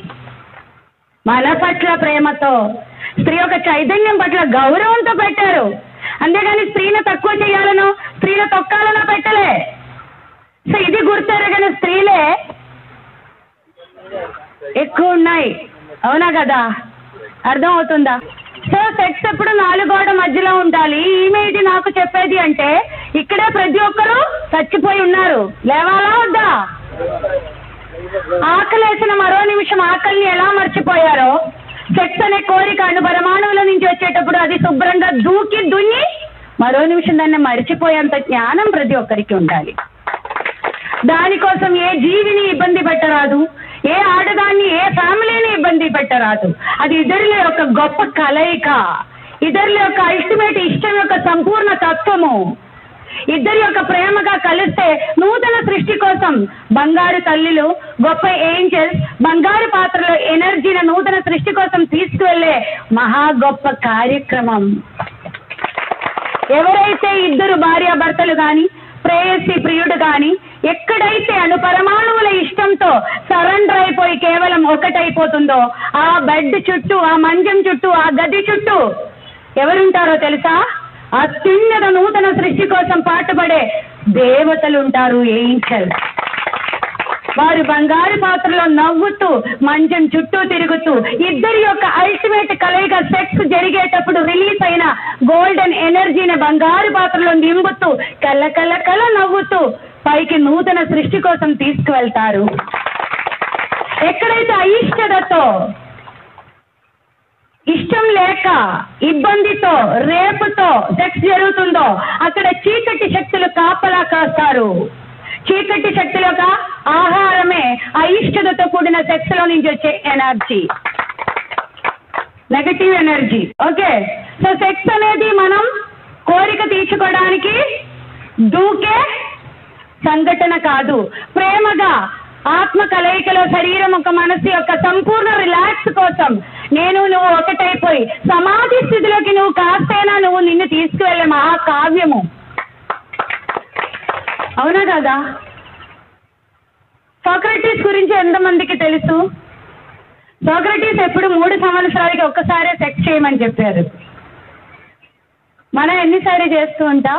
మన పట్ల ప్రేమతో స్త్రీ యొక్క చైతన్యం పట్ల గౌరవంతో పెట్టారు. అంతేగాని స్త్రీని తక్కువ చేయాలనో స్త్రీని తొక్కాలనో పెట్టలే. సో ఇది గుర్తెరగని స్త్రీలే ఎక్కువ ఉన్నాయి. అవునా కదా? అర్థం అవుతుందా? సో సెక్స్ ఎప్పుడు 4 గోడ మధ్యలో ఉండాలి. ఈమె ఇది నాకు చెప్పేది అంటే ఇక్కడే ప్రతి ఒక్కరూ చచ్చిపోయి ఉన్నారు. లేవాలా వద్దా? ఆకలేసిన మరో నిమిషం ఆకలిని ఎలా మర్చిపోయారో సెక్స్ అనే కోరిక అణుపరమాణువుల నుంచి వచ్చేటప్పుడు అది శుభ్రంగా దూకి దున్ని మరో నిమిషం దాన్ని మర్చిపోయేంత జ్ఞానం ప్రతి ఒక్కరికి ఉండాలి. దానికోసం ఏ జీవిని ఇబ్బంది పెట్టరాదు, ఏ ఆడదాన్ని, ఏ ఫ్యామిలీని ఇబ్బంది పెట్టరాదు. అది ఇద్దరిలో యొక్క గొప్ప కలయిక, ఇద్దరిలో యొక్క అల్టిమేట్ ఇష్టం యొక్క సంపూర్ణ తత్వము. ఇద్దరి యొక్క ప్రేమగా కలిస్తే నూతన సృష్టి కోసం బంగారు తల్లులు, గొప్ప ఏంజల్స్ బంగారు పాత్రలో ఎనర్జీని నూతన సృష్టి కోసం తీసుకువెళ్ళే మహా గొప్ప కార్యక్రమం. ఎవరైతే ఇద్దరు భార్యాభర్తలు కానీ, ప్రేయసి ప్రియుడు కానీ ఎక్కడైతే పరమాణువుల ఇష్టంతో సరెండర్ అయిపోయి కేవలం ఒకటైపోతుందో ఆ బెడ్ చుట్టూ, ఆ మంచం చుట్టూ, ఆ గది చుట్టూ ఎవరుంటారో తెలుసా? అత్యున్నత నూతన సృష్టి కోసం పాటుపడే దేవతలు ఉంటారు, ఏంజల్స్. వారు బంగారు పాత్రలో నవ్వుతూ మంచం చుట్టూ తిరుగుతూ ఇద్దరి యొక్క అల్టిమేట్ కలయిక సెక్స్ జరిగేటప్పుడు రిలీజ్ అయిన గోల్డెన్ ఎనర్జీని బంగారు పాత్రలో నింపుతూ కళ్ళ కళ్ళ కళ్ళ నవ్వుతూ పైకి నూతన సృష్టి కోసం తీసుకువెళ్తారు. ఎక్కడైతే అయిష్టతతో, ఇష్టం లేక, ఇబ్బందితో, రేపుతో సెక్స్ జరుగుతుందో అక్కడ చీకటి శక్తులు కాపలా కాస్తారు. చీకటి శక్తులుగా ఆహారమే అయిష్టతతో కూడిన సెక్స్ లో నుంచి వచ్చే energy, negative energy. Okay, so sex అనేది మనం కోరిక తీర్చుకోవడానికి దూకే సంఘటన కాదు. ప్రేమగా ఆత్మ కలయికలో శరీరం ఒక మనసు యొక్క సంపూర్ణ రిలాక్స్ కోసం నువ్వు ఒకటైపోయి సమాధి స్థితిలోకి నువ్వు కాస్తైనా నువ్వు నిన్ను తీసుకువెళ్ళే మహాకావ్యము. అవునా కదా? సోక్రటీస్ గురించి ఎంతమందికి తెలుసు? సోక్రటీస్ ఎప్పుడు 3 సంవత్సరాలకి ఒక్కసారే సెక్స్ చేయమని చెప్పారు. మనం ఎన్నిసార్లు చేస్తూ ఉంటాం?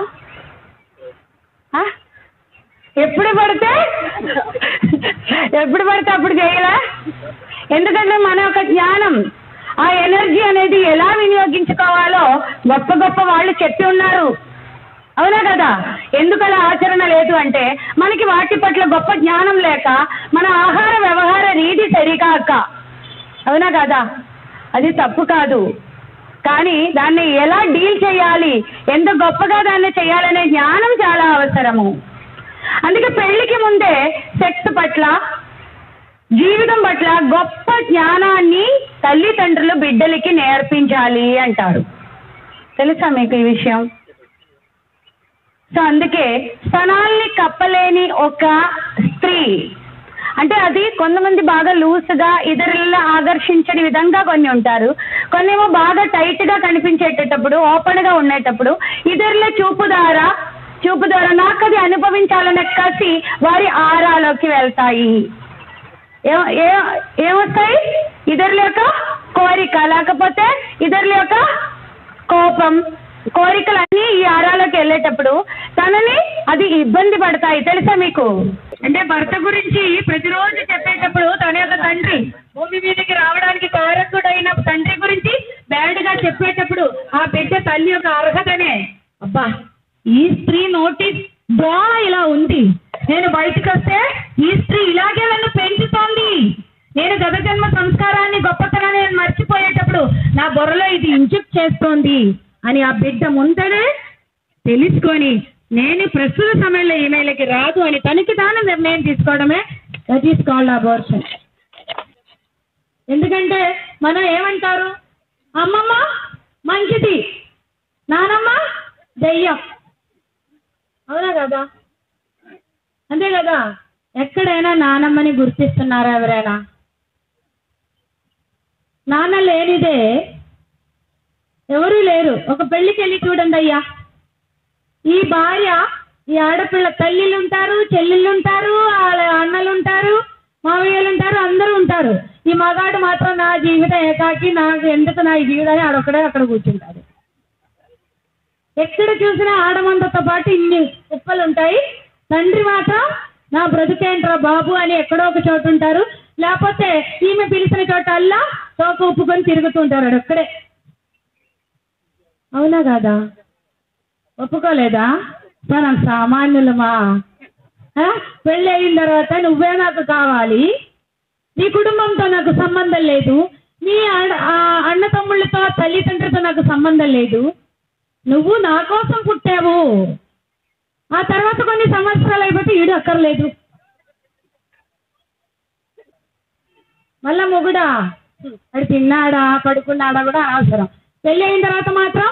ఎప్పుడు పడితే అప్పుడు చేయలే. ఎందుకంటే మన యొక్క జ్ఞానం, ఆ ఎనర్జీ అనేది ఎలా వినియోగించుకోవాలో గొప్ప గొప్ప వాళ్ళు చెప్పి ఉన్నారు. అవునా కదా? ఎందుకలా ఆచరణ లేదు అంటే మనకి వాటి పట్ల గొప్ప జ్ఞానం లేక, మన ఆహార వ్యవహార రీతి సరికాక. అవునా కదా? అది తప్పు కాదు, కానీ దాన్ని ఎలా డీల్ చేయాలి, ఎంత గొప్పగా దాన్ని చేయాలనే జ్ఞానం చాలా అవసరము. అందుకే పెళ్లికి ముందే సెక్స్ పట్ల, జీవితం పట్ల గొప్ప జ్ఞానాన్ని తల్లిదండ్రులు బిడ్డలకి నేర్పించాలి అంటారు. తెలుసా మీకు ఈ విషయం? సో అందుకే స్తనాల్ని కప్పలేని ఒక స్త్రీ అంటే అది కొంతమంది బాగా లూజ్గా ఇతరులను ఆకర్షించని విధంగా కొన్ని ఉంటారు. కొన్నేమో బాగా టైట్గా కనిపించేటప్పుడు, ఓపెన్గా ఉండేటప్పుడు ఇతరుల చూపు ద్వారా నాకు అది అనుభవించాలనే కసి వారి ఆరాలోకి వెళ్తాయి. ఏమొస్తాయి? ఇతరుల యొక్క కోరిక, లేకపోతే ఇతరుల యొక్క కోపం, కోరికలన్నీ ఈ ఆరాలోకి వెళ్ళేటప్పుడు తనని అది ఇబ్బంది పడతాయి. తెలుసా మీకు? అంటే భర్త గురించి ప్రతిరోజు చెప్పేటప్పుడు తన యొక్క తండ్రి భూమి మీదకి రావడానికి కారకుడైన తండ్రి గురించి బ్యాడ్గా చెప్పేటప్పుడు ఆ బిడ్డ తల్లి యొక్క అర్హతనే, అబ్బా ఈ స్త్రీ నోటీస్ డ్రా ఇలా ఉంది, నేను బయటకు వస్తే ఈ స్త్రీ ఇలాగే నన్ను పెంచుతోంది, నేను గత జన్మ సంస్కారాన్ని గొప్పతనాన్ని నేను మర్చిపోయేటప్పుడు నా బుర్రలో ఇది ఇంజెక్ట్ చేస్తోంది అని ఆ బిడ్డ ముందరే తెలుసుకొని నేను ప్రస్తుత సమయంలో ఈమెయిల్కి రాదు అని తనకి తాను నిర్ణయం తీసుకోవడమే దట్ ఈస్ కాల్డ్ అబార్షన్. ఎందుకంటే మనం ఏమంటారు? అమ్మమ్మ మంచిది, నానమ్మ దెయ్యం. అవునా కదా? అంతే కదా? ఎక్కడైనా నానమ్మని గుర్తిస్తున్నారా ఎవరైనా? నాన్న లేనిదే ఎవరూ లేరు. ఒక పెళ్లికి వెళ్ళి చూడండి అయ్యా, ఈ భార్య, ఈ ఆడపిల్ల తల్లిలు ఉంటారు, చెల్లెళ్ళు ఉంటారు, అన్నలు ఉంటారు, మావయ్యలు ఉంటారు, అందరూ ఉంటారు. ఈ మగాడు మాత్రం నా జీవితం ఏకాకి, నాకు ఎందుకు నా జీవితాన్ని ఆడొక్కడే అక్కడ కూర్చుంటాడు. ఎక్కడ చూసినా ఆడమందతో పాటు ఇన్ని కుప్పలు ఉంటాయి. తండ్రి మాత్రం నా బ్రతుకేంట్రా బాబు అని ఎక్కడో ఒక చోటు ఉంటారు, లేకపోతే ఈమె పిలిచిన చోటల్లా తోక ఒప్పుకొని తిరుగుతుంటారు అక్కడే. అవునా కాదా? ఒప్పుకోలేదా? మనం సామాన్యులమా? పెళ్ళి అయిన తర్వాత నువ్వే నాకు కావాలి, నీ కుటుంబంతో నాకు సంబంధం లేదు, నీ అన్న తమ్ముళ్ళతో తల్లిదండ్రులతో నాకు సంబంధం లేదు, నువ్వు నా కోసం పుట్టావు. ఆ తర్వాత కొన్ని సంవత్సరాలు అయిపోతే ఈడు అక్కర్లేదు. మళ్ళా మొగుడా అది తిన్నాడా పడుకున్నాడా కూడా అనవసరం. పెళ్ళి అయిన తర్వాత మాత్రం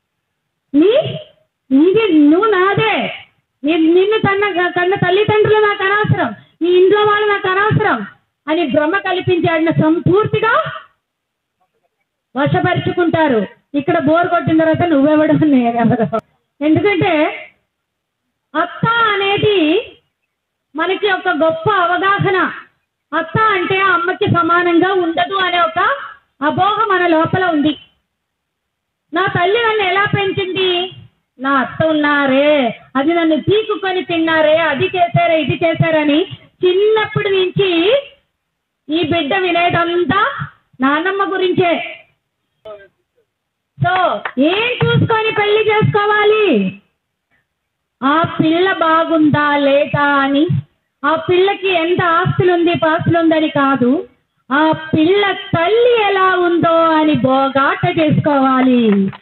నీది నువ్వు నాదే, నిన్ను కన్న తల్లిదండ్రులు నాకు అనవసరం, నీ ఇంట్లో వాళ్ళు నాకు అనవసరం అని భ్రమ కల్పించి ఆయన సంపూర్తిగా వశపరుచుకుంటారు. ఇక్కడ బోర్ కొట్టిన తర్వాత నువ్వెవడం నేనెవడం. ఎందుకంటే అత్త అనేది మనకి ఒక గొప్ప అవగాహన. అత్త అంటే అమ్మకి సమానంగా ఉండదు అనే ఒక అపోహ మన లోపల ఉంది. నా తల్లి నన్ను ఎలా పెంచింది, నా అత్త ఉన్నారే అది నన్ను తీకుకొని తిన్నారే, అది చేశారే ఇది చేశారని చిన్నప్పటి నుంచి ఈ బిడ్డ వినేదంతా నాన్నమ్మ గురించే. సో ఏం చూసుకొని పెళ్లి చేసుకోవాలి, ఆ పిల్ల బాగుందా లేదా అని, ఆ పిల్లకి ఎంత ఆస్తులుంది పాస్తులుందని కాదు, ఆ పిల్ల తల్లి ఎలా ఉందో అని బోగాట చేసుకోవాలి.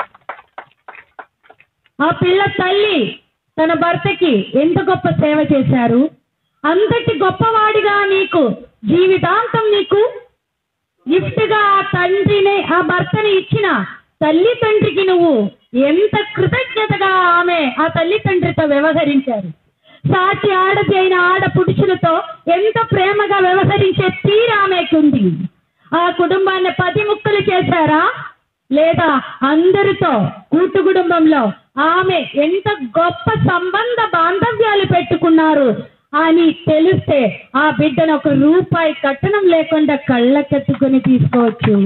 ఆ పిల్ల తల్లి తన భర్తకి ఎంత గొప్ప సేవ చేశారు, అంతటి గొప్పవాడిగా నీకు జీవితాంతం నీకు గిఫ్ట్గా ఆ తండ్రిని ఆ భర్తని ఇచ్చిన తల్లి తండ్రికి నువ్వు ఎంత కృతజ్ఞతగా ఆమె ఆ తల్లి తండ్రితో వ్యవహరించారు. సాటి ఆడది అయిన ఆడపురుషులతో ఎంత ప్రేమగా వ్యవహరించే తీరు ఆమెకుంది. ఆ కుటుంబాన్ని 10 ముక్కలు చేశారా లేదా అందరితో కూటు కుటుంబంలో ఆమె ఎంత గొప్ప సంబంధ బాంధవ్యాలు పెట్టుకున్నారు అని తెలిస్తే ఆ బిడ్డను ₹1 కట్టనం లేకుండా కళ్ళకెత్తుకొని తీసుకోవచ్చు.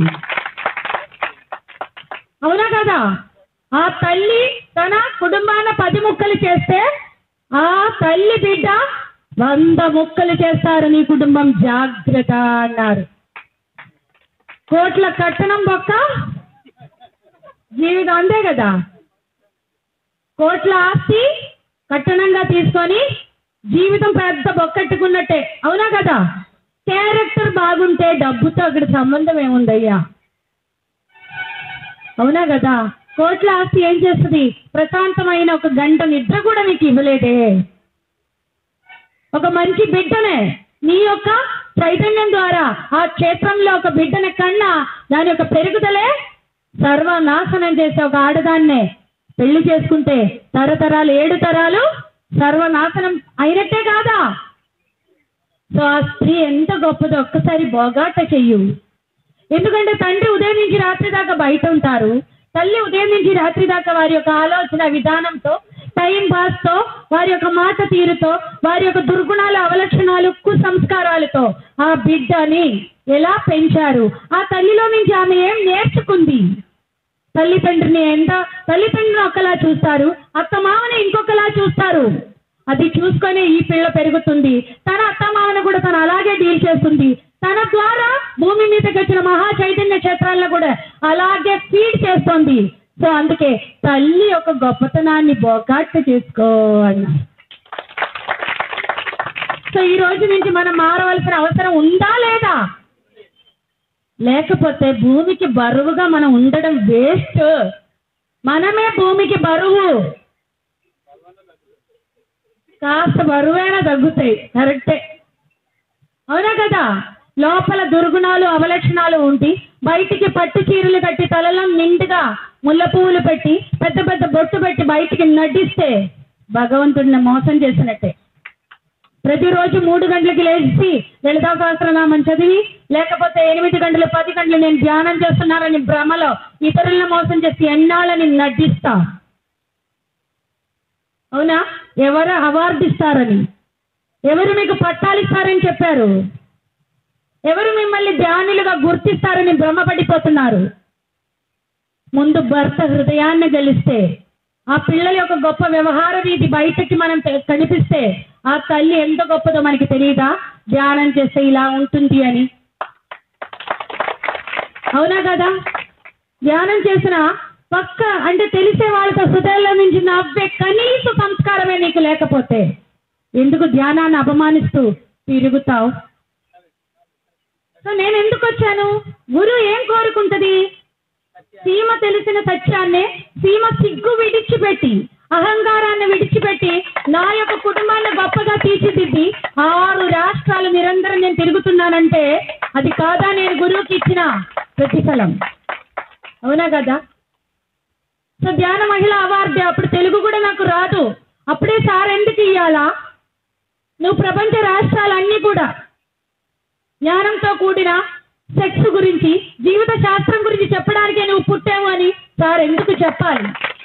అవునా కదా? ఆ తల్లి తన కుటుంబాన్ని 10 ముక్కలు చేస్తే ఆ తల్లి బిడ్డ 100 ముక్కలు చేస్తారు నీ కుటుంబం, జాగ్రత్త అన్నారు. కోట్ల కట్టనం బొక్క జీవితం, అంతే కదా? కోట్ల ఆస్తి కట్టనంగా తీసుకొని జీవితం పెద్ద బొక్కట్టుకున్నట్టే, అవునా కదా? క్యారెక్టర్ బాగుంటే డబ్బుతో అక్కడ సంబంధం ఏముందయ్యా, అవునా కదా? కోట్ల ఆస్తి ఏం చేస్తుంది? ప్రశాంతమైన 1 గంట నిద్ర కూడా నీకు ఇవ్వలేదే. ఒక మంచి బిడ్డనే నీ యొక్క చైతన్యం ద్వారా ఆ క్షేత్రంలో ఒక బిడ్డని కన్నా దాని యొక్క పెరుగుదలే సర్వనాశనం చేసే ఒక ఆడదాన్నే పెళ్లి చేసుకుంటే తరతరాలు 7 తరాలు సర్వనాశనం అయినట్టే కాదా? సో ఆ స్త్రీ ఎంత గొప్పదో ఒక్కసారి బోగాట చెయ్యు. ఎందుకంటే తండ్రి ఉదయం నుంచి రాత్రి దాకా బయట ఉంటారు, తల్లి ఉదయం నుంచి రాత్రి దాకా వారి యొక్క ఆలోచన విధానంతో, టైం పాస్తో, వారి యొక్క మాట తీరుతో, వారి యొక్క దుర్గుణాలు అవలక్షణాలు కుసంస్కారాలతో ఆ బిడ్డని ఎలా పెంచారు, ఆ తల్లిలో నుంచి ఆమె ఏం నేర్చుకుంది. తల్లిదండ్రిని ఒకలా చూస్తారు, అత్తమామని ఇంకొకలా చూస్తారు. అది చూసుకొని ఈ పిల్ల పెరుగుతుంది, తన అత్తమామను కూడా తను అలాగే డీల్ చేస్తుంది, తన ద్వారా భూమి మీదకి వచ్చిన మహా చైతన్య క్షేత్రాల్లో కూడా అలాగే ఫీడ్ చేస్తుంది. సో అందుకే తల్లి యొక్క గొప్పతనాన్ని బొకాట్ చేసుకోవాలి. సో ఈ రోజు నుంచి మనం మారవలసిన అవసరం ఉందా లేదా? లేకపోతే భూమికి బరువుగా మనం ఉండడం వేస్ట్. మనమే భూమికి బరువు. కాస్త బరువైనా తగ్గుతాయి, కరెక్టే, అవునా కదా? లోపల దుర్గుణాలు అవలక్షణాలు ఉండి బయటికి పట్టు చీరలు కట్టి తలలో నిండుగా ముళ్ళ పువ్వులు పెట్టి పెద్ద పెద్ద బొట్టు పెట్టి బయటికి నటిస్తే భగవంతుడిని మోసం చేసినట్టే. ప్రతిరోజు 3 గంటలకి లేచి లలితా సహస్రనామం చదివి, లేకపోతే 8 గంటలు 10 గంటలు నేను ధ్యానం చేస్తున్నానని భ్రమలో ఇతరులను మోసం చేసి ఎన్నాళ్ళని నటిస్తా. అవునా? ఎవరు అవార్డు ఇస్తారని, ఎవరు మీకు పట్టాలు ఇస్తారని చెప్పారు, ఎవరు మిమ్మల్ని ధ్యానులుగా గుర్తిస్తారని భ్రమపడిపోతున్నారు. ముందు భర్త హృదయాన్ని గెలిస్తే, ఆ పిల్లల యొక్క గొప్ప వ్యవహార రీతి బయటకి మనం కనిపిస్తే ఆ తల్లి ఎంత గొప్పదో మనకి తెలియదా? ధ్యానం చేస్తే ఇలా ఉంటుంది అని, అవునా కదా? ధ్యానం చేసిన పక్క అంటే తెలిసే వాళ్ళతో హృదయంలో నుంచి నవ్వే కనీస సంస్కారమే నీకు లేకపోతే ఎందుకు ధ్యానాన్ని అపమానిస్తూ తిరుగుతావు? సో నేను ఎందుకు వచ్చాను? గురువు ఏం కోరుకుంటది? సీమ తెలిసిన సత్యాన్నే, సీమ సిగ్గు విడిచిపెట్టి, అహంకారాన్ని విడిచిపెట్టి నా యొక్క కుటుంబాన్ని గొప్పగా తీర్చిదిద్ది 6 రాష్ట్రాలు నిరంతరం నేను తిరుగుతున్నానంటే అది కాదా నేను గురువుకి ఇచ్చిన ప్రతిఫలం? అవునా కదా? సో ధ్యాన మహిళ అవార్డు అప్పుడు తెలుగు కూడా నాకు రాదు. అప్పుడే సార్ ఎందుకు ఇయ్యాలా? నువ్వు ప్రపంచ రాష్ట్రాలన్నీ కూడా జ్ఞానంతో కూడిన సెక్స్ గురించి, జీవిత శాస్త్రం గురించి చెప్పడానికే నువ్వు పుట్టావు అని సార్ ఎందుకు చెప్పాలి?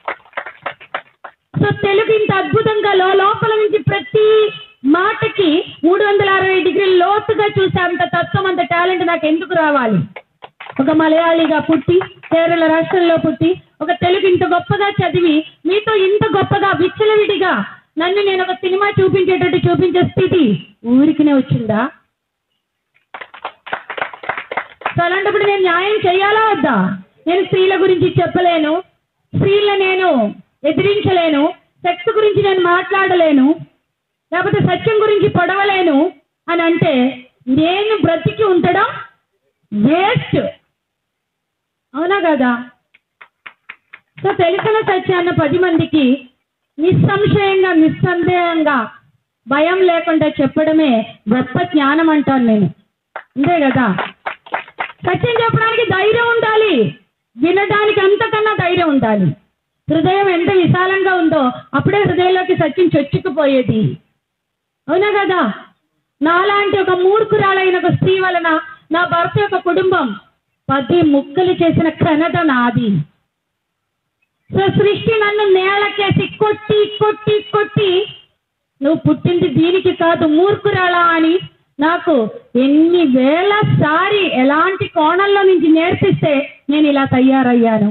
సో తెలుగు ఇంత అద్భుతంగా లోపల నుంచి ప్రతి మాటకి 360 డిగ్రీల లోతుగా చూసే అంత తత్వం, అంత టాలెంట్ నాకు ఎందుకు రావాలి? ఒక మలయాళిగా పుట్టి, కేరళ రాష్ట్రంలో పుట్టి, ఒక తెలుగు ఇంత గొప్పగా చదివి, మీతో ఇంత గొప్పగా విచ్చలవిడిగా నన్ను నేను ఒక సినిమా చూపించేటట్టు చూపించే స్థితి ఊరికినే వచ్చిందా? సో అలాంటప్పుడు నేను న్యాయం చేయాలా వద్దా? నేను స్త్రీల గురించి చెప్పలేను, స్త్రీలను నేను ఎదిరించలేను, సెక్స్ గురించి నేను మాట్లాడలేను, లేకపోతే సత్యం గురించి పొడవలేను అని అంటే నేను బ్రతికి ఉండడం వేస్ట్. అవునా కదా? సో తెలిసిన సత్యాన్ని 10 మందికి నిస్సంశయంగా, నిస్సందేహంగా, భయం లేకుండా చెప్పడమే గొప్ప జ్ఞానం అంటాను నేను. అంతే కదా? సత్యం చెప్పడానికి ధైర్యం ఉండాలి, వినడానికి అంతకన్నా ధైర్యం ఉండాలి. హృదయం ఎంత విశాలంగా ఉందో అప్పుడే హృదయంలోకి సత్యం చొచ్చుకుపోయేది. అవునా కదా? నాలాంటి ఒక మూర్ఖురాలైన ఒక స్త్రీ వలన నా భర్త యొక్క కుటుంబం 10 ముక్కలు చేసిన ఘనత నాది. సో సృష్టి నన్ను నేలకేసి కొట్టి కొట్టి కొట్టి నువ్వు పుట్టింది దీనికి కాదు మూర్ఖురాలా అని నాకు ఎన్ని వేల సారి ఎలాంటి కోణంలో నుంచి నేర్పిస్తే నేను ఇలా తయారయ్యాను.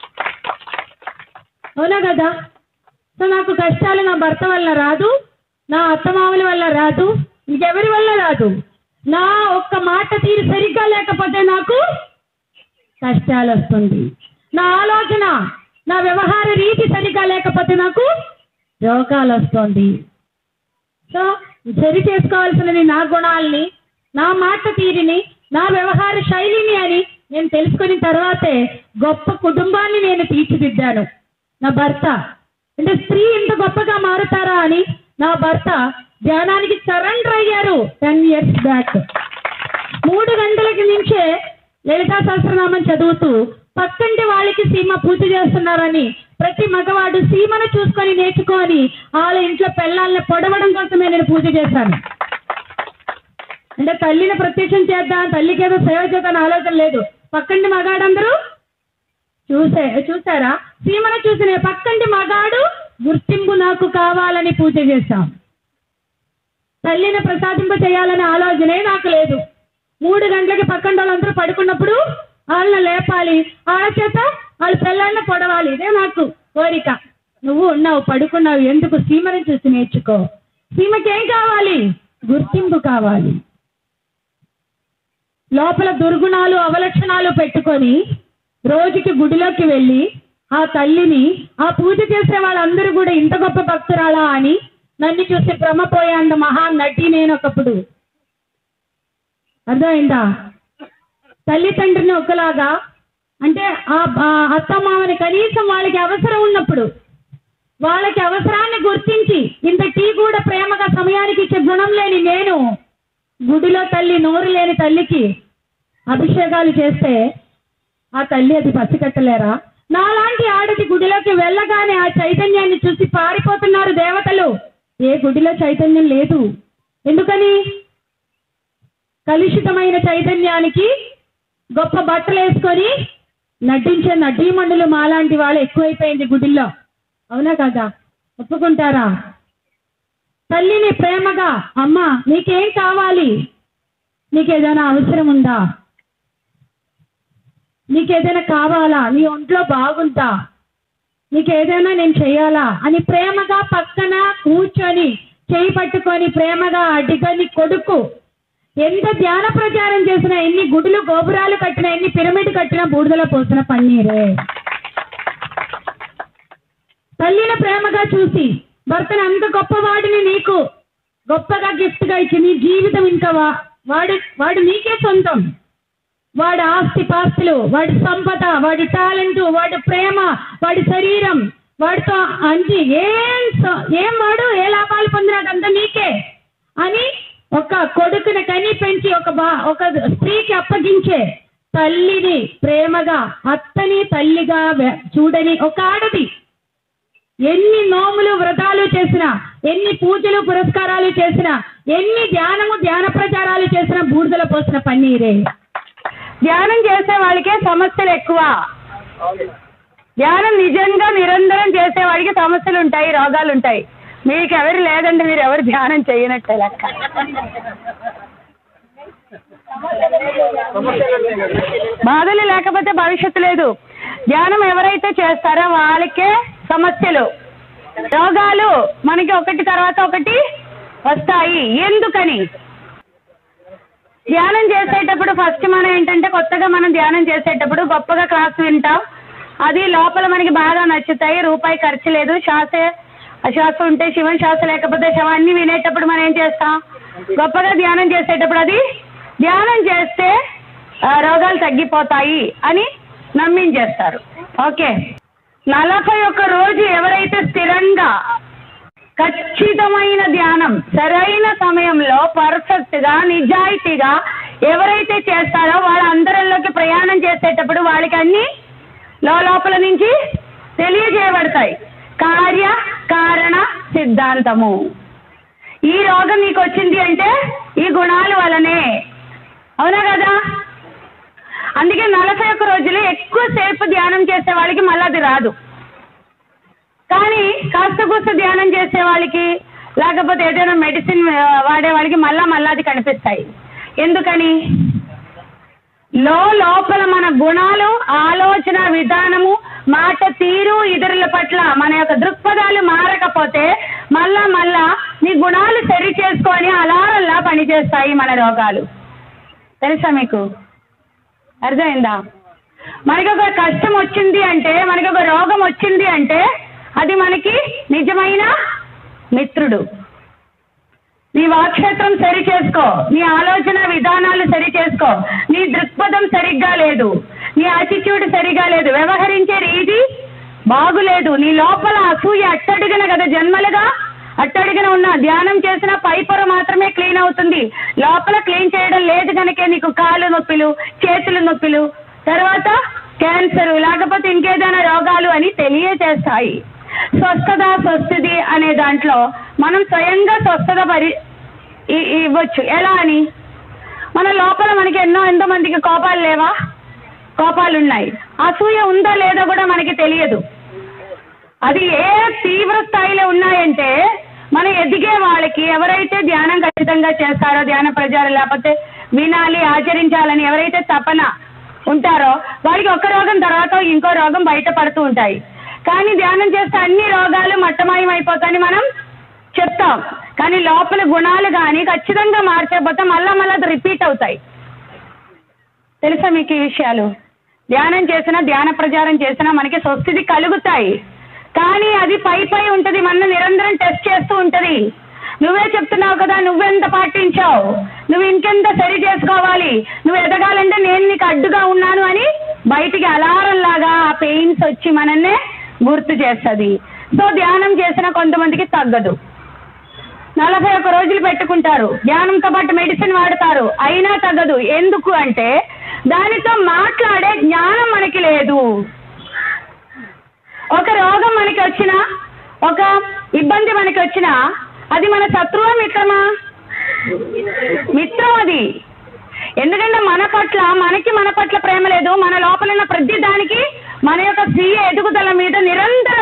అవునా కదా? సో నాకు కష్టాలు నా భర్త వల్ల రాదు, నా అత్తమామల వల్ల రాదు, ఇంకెవరి వల్ల రాదు. నా ఒక్క మాట తీరు సరిగ్గా లేకపోతే నాకు కష్టాలు వస్తుంది. నా ఆలోచన, నా వ్యవహార రీతి సరిగ్గా లేకపోతే నాకు రోగాలు వస్తుంది. సో సరి చేసుకోవాల్సినది నా గుణాలని, నా మాట తీరిని, నా వ్యవహార శైలిని అని నేను తెలుసుకున్న తర్వాతే గొప్ప కుటుంబాన్ని నేను తీర్చిదిద్దాను. నా భర్త అంటే స్త్రీ ఇంత గొప్పగా మారుతారా అని నా భర్త ధ్యానానికి సరెండర్ అయ్యారు 10 years బ్యాక్. 3 గంటలకి నుంచే లలితా సహస్రనామం చదువుతూ పక్కంటి వాళ్ళకి సీమ పూజ చేస్తున్నారని ప్రతి మగవాడు సీమను చూసుకొని నేర్చుకొని వాళ్ళ ఇంట్లో పిల్లల్ని పొడవడం కోసమే నేను పూజ చేశాను. అంటే తల్లిని ప్రత్యక్షం చేద్దాం, తల్లికి ఏదో సేవ చేద్దాం ఆలోచన లేదు. పక్కంటి మగాడందరూ చూసారా? సీమను చూసిన పక్కంటి మగాడు గుర్తింపు నాకు కావాలని పూజ చేశాం. తల్లిని ప్రసాదింప చేయాలనే ఆలోచనే నాకు లేదు. 3 గంటలకి పక్కంటి వాళ్ళందరూ పడుకున్నప్పుడు వాళ్ళని లేపాలి, వాళ్ళ చేత వాళ్ళ పిల్లల్ని పొడవాలి. ఇదే నాకు కోరిక. నువ్వు ఉన్నావు, పడుకున్నావు, ఎందుకు? సీమను చూసి నేర్చుకో. సీమకి ఏం కావాలి? గుర్తింపు కావాలి. లోపల దుర్గుణాలు, అవలక్షణాలు పెట్టుకొని రోజుకి గుడిలోకి వెళ్ళి ఆ తల్లిని, ఆ పూజ చేసే వాళ్ళందరూ కూడా ఇంత గొప్ప భక్తురాలా అని నన్ను చూసి భ్రమపోయేంత మహా నటి నేను ఒకప్పుడు. అర్థమైందా? తల్లిదండ్రిని ఒకలాగా అంటే ఆ అత్తమామని కనీసం వాళ్ళకి అవసరం ఉన్నప్పుడు వాళ్ళకి అవసరాన్ని గుర్తించి ఇంత టీ కూడా ప్రేమగా సమయానికి ఇచ్చే గుణం లేని నేను గుడిలో తల్లి, నోరు లేని తల్లికి అభిషేకాలు చేస్తే ఆ తల్లి అది పసిగట్టలేరా? నాలాంటి ఆడది గుడిలోకి వెళ్ళగానే ఆ చైతన్యాన్ని చూసి పారిపోతున్నారు దేవతలు. ఏ గుడిలో చైతన్యం లేదు. ఎందుకని? కలుషితమైన చైతన్యానికి గొప్ప బట్టలు వేసుకొని నటించే నటీమణులు మాలాంటి వాళ్ళు ఎక్కువైపోయింది గుడిలో. అవునా కదా? ఒప్పుకుంటారా? తల్లిని ప్రేమగా, అమ్మా నీకేం కావాలి, నీకేదైనా అవసరం ఉందా, నీకేదైనా కావాలా, నీ ఒంట్లో బాగుందా, నీకేదైనా నేను చేయాలా అని ప్రేమగా పక్కన కూర్చొని చేయి పట్టుకొని ప్రేమగా అడిగని కొడుకు ఎంత ధ్యాన ప్రచారం చేసినా, ఎన్ని గుడులు గోపురాలు కట్టినా, ఎన్ని పిరమిడ్ కట్టినా బూడిదలో పోసిన పన్నీరే. తల్లిని ప్రేమగా చూసి భర్తను అంత గొప్పవాడిని నీకు గొప్పగా గిఫ్ట్గా ఇచ్చి నీ జీవితం ఇంకా వాడు నీకే సొంతం. వాడి ఆస్తి పాస్తులు, వాడి సంపద, వాడి టాలెంట్, వాడి ప్రేమ, వాడి శరీరం, వాడితో అంచి ఏం వాడు ఏ లాభాలు పొందినాడంతా నీకే అని ఒక కొడుకుని కని పెంచి ఒక స్త్రీకి అప్పగించే తల్లిని ప్రేమగా అత్తని తల్లిగా చూడని ఒక ఆడది ఎన్ని నోములు వ్రతాలు చేసినా, ఎన్ని పూజలు పురస్కారాలు చేసినా, ఎన్ని ధ్యాన ప్రచారాలు చేసినా బూడిదల పోసిన పన్నీరే. ధ్యానం చేసే వాళ్ళకే సమస్యలు ఎక్కువ. ధ్యానం నిజంగా నిరంతరం చేసే వాడికి సమస్యలు ఉంటాయి, రోగాలు ఉంటాయి. మీకు ఎవరు లేదండి, మీరు ఎవరు ధ్యానం చేయనట్టే లెక్క. బాధలు లేకపోతే భవిష్యత్తు లేదు. ధ్యానం ఎవరైతే చేస్తారో వాళ్ళకే సమస్యలు, రోగాలు మనకి ఒకటి తర్వాత ఒకటి వస్తాయి. ఎందుకని? ధ్యానం చేసేటప్పుడు ఫస్ట్ మనం ఏంటంటే, కొత్తగా మనం ధ్యానం చేసేటప్పుడు గొప్పగా క్లాస్ వింటాం. అది లోపల మనకి బాగా నచ్చుతాయి. రూపాయి ఖర్చు లేదు. శ్వాస ఉంటే శివం, శ్వాస లేకపోతే శవం. అన్ని వినేటప్పుడు మనం ఏం చేస్తాం? గొప్పగా ధ్యానం చేసేటప్పుడు అది ధ్యానం చేస్తే రోగాలు తగ్గిపోతాయి అని నమ్మించేస్తారు. ఓకే, 41 రోజు ఎవరైతే స్థిరంగా ఖచ్చితమైన ధ్యానం సరైన సమయంలో పర్ఫెక్ట్గా నిజాయితీగా ఎవరైతే చేస్తారో వాళ్ళ అందరిలోకి ప్రయాణం చేసేటప్పుడు వాళ్ళకి అన్ని లోపల నుంచి తెలియజేయబడతాయి. కార్య కారణ సిద్ధాంతము. ఈ రోగం నీకు వచ్చింది అంటే ఈ గుణాల వలనే, అవునా కదా? అందుకే 41 రోజులు ఎక్కువసేపు ధ్యానం చేసే వాళ్ళకి మళ్ళీ అది రాదు. కానీ కాస్త కూస్త ధ్యానం చేసే వాళ్ళకి, లేకపోతే ఏదైనా మెడిసిన్ వాడే వాళ్ళకి మళ్ళా అది కనిపిస్తాయి. ఎందుకని? లోపల మన గుణాలు, ఆలోచన విధానము, మాట తీరు, ఇతరుల పట్ల మన యొక్క దృక్పథాలు మారకపోతే మళ్ళా నీ గుణాలు సరి చేసుకొని అలారల్లా పనిచేస్తాయి మన రోగాలు. తెలుసా మీకు? అర్థమైందా? మనకి ఒక కష్టం వచ్చింది అంటే, మనకి ఒక రోగం వచ్చింది అంటే అది మనకి నిజమైన మిత్రుడు. నీ వాక్క్షేత్రం సరి చేసుకో, నీ ఆలోచన విధానాలు సరి చేసుకో, నీ దృక్పథం సరిగ్గా లేదు, నీ యాటిట్యూడ్ సరిగా లేదు, వ్యవహరించే రీతి బాగులేదు, నీ లోపల అసూయ అట్టడుగున కదా జన్మలుగా అట్టడుగున ఉన్న. ధ్యానం చేసిన పైపొర మాత్రమే క్లీన్ అవుతుంది, లోపల క్లీన్ చేయడం లేదు కనుక నీకు కాళ్ళు నొప్పులు, చేతులు నొప్పులు, తర్వాత క్యాన్సర్, లేకపోతే ఇంకేదైనా రోగాలు అని తెలియజేస్తాయి. స్వస్థితి అనే దాంట్లో మనం స్వయంగా స్వస్థత ఇవ్వచ్చు. ఎలా అని? మన లోపల మనకి ఎంతో మందికి కోపాలు లేవా? కోపాలు ఉన్నాయి. అసూయ ఉందా లేదా కూడా మనకి తెలియదు. అది ఏ తీవ్ర స్థాయిలో ఉన్నాయంటే, మన ఎదిగే వాళ్ళకి ఎవరైతే ధ్యానం ఖచ్చితంగా చేస్తారో, ధ్యాన ప్రచారం లేకపోతే వినాలి, ఆచరించాలని ఎవరైతే తపన ఉంటారో వాళ్ళకి ఒక రోగం తర్వాత ఇంకో రోగం బయటపడుతూ ఉంటాయి. కానీ ధ్యానం చేస్తే అన్ని రోగాలు మట్టమాయం అయిపోతాయని మనం చెప్తాం. కానీ లోపల గుణాలు కానీ ఖచ్చితంగా మార్చకపోతే మళ్ళా అది రిపీట్ అవుతాయి. తెలుసా మీకు ఈ విషయాలు? ధ్యానం చేసినా, ధ్యాన ప్రచారం చేసినా మనకి స్వస్థితి కలుగుతాయి. కానీ అది పై ఉంటుంది, మన నిరంతరం టెస్ట్ చేస్తూ ఉంటుంది. నువ్వే చెప్తున్నావు కదా, నువ్వెంత పాటించావు, నువ్వు ఇంకెంత సరి చేసుకోవాలి, నువ్వు ఎదగాలంటే నేను నీకు అడ్డుగా ఉన్నాను అని బయటికి అలారంలాగా ఆ పెయిన్స్ వచ్చి మనన్నే గుర్తు చేస్తుంది. సో ధ్యానం చేసిన కొంతమందికి తగ్గదు. 41 రోజులు పెట్టుకుంటారు, ధ్యానంతో పాటు మెడిసిన్ వాడతారు, అయినా తగ్గదు. ఎందుకు అంటే దానితో మాట్లాడే జ్ఞానం మనకి లేదు. ఒక రోగం మనకి వచ్చినా, ఒక ఇబ్బంది మనకి వచ్చినా అది మన శత్రువా మిత్రమా? మిత్రం అది. ఎందుకంటే మన పట్ల ప్రేమ లేదు. మన లోపల ఉన్న ప్రతి దానికి మన యొక్క స్వీయ ఎదుగుదల మీద నిరంతరం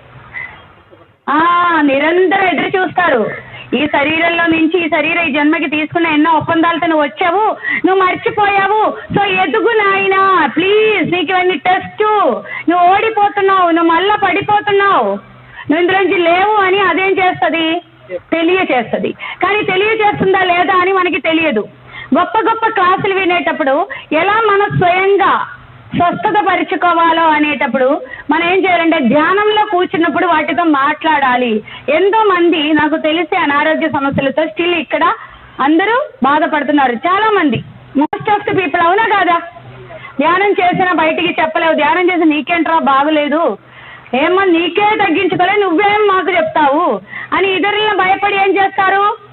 నిరంతరం ఎదురు చూస్తారు. ఈ శరీరంలో నుంచి ఈ జన్మకి తీసుకున్న ఎన్నో ఒప్పందాలతో నువ్వు వచ్చావు, నువ్వు మర్చిపోయావు. సో ఎదుగు నాయనా ప్లీజ్, నీకు ఇవన్నీ టెస్ట్, నువ్వు ఓడిపోతున్నావు, నువ్వు మళ్ళా పడిపోతున్నావు, నువ్వు ఇందులోంచి లేవు అని అదేం చేస్తుంది? తెలియచేస్తుంది. కానీ తెలియచేస్తుందా లేదా అని మనకి తెలియదు. గొప్ప క్లాసులు వినేటప్పుడు ఎలా మనం స్వయంగా స్వస్థత పరుచుకోవాలో అనేటప్పుడు మనం ఏం చేయాలంటే ధ్యానంలో కూర్చున్నప్పుడు వాటితో మాట్లాడాలి. ఎంతో మంది నాకు తెలిసే అనారోగ్య సమస్యలతో స్టిల్ ఇక్కడ అందరూ బాధపడుతున్నారు. చాలా మంది, మోస్ట్ ఆఫ్ ది పీపుల్. అవునా కాదా? ధ్యానం చేసినా బయటికి చెప్పలేవు. ధ్యానం చేసి నీకేంట్రా బాగులేదు, ఏమో నీకే తగ్గించుకోలే, నువ్వేం మాకు చెప్తావు అని ఇతరులను భయపడి ఏం చేస్తారు?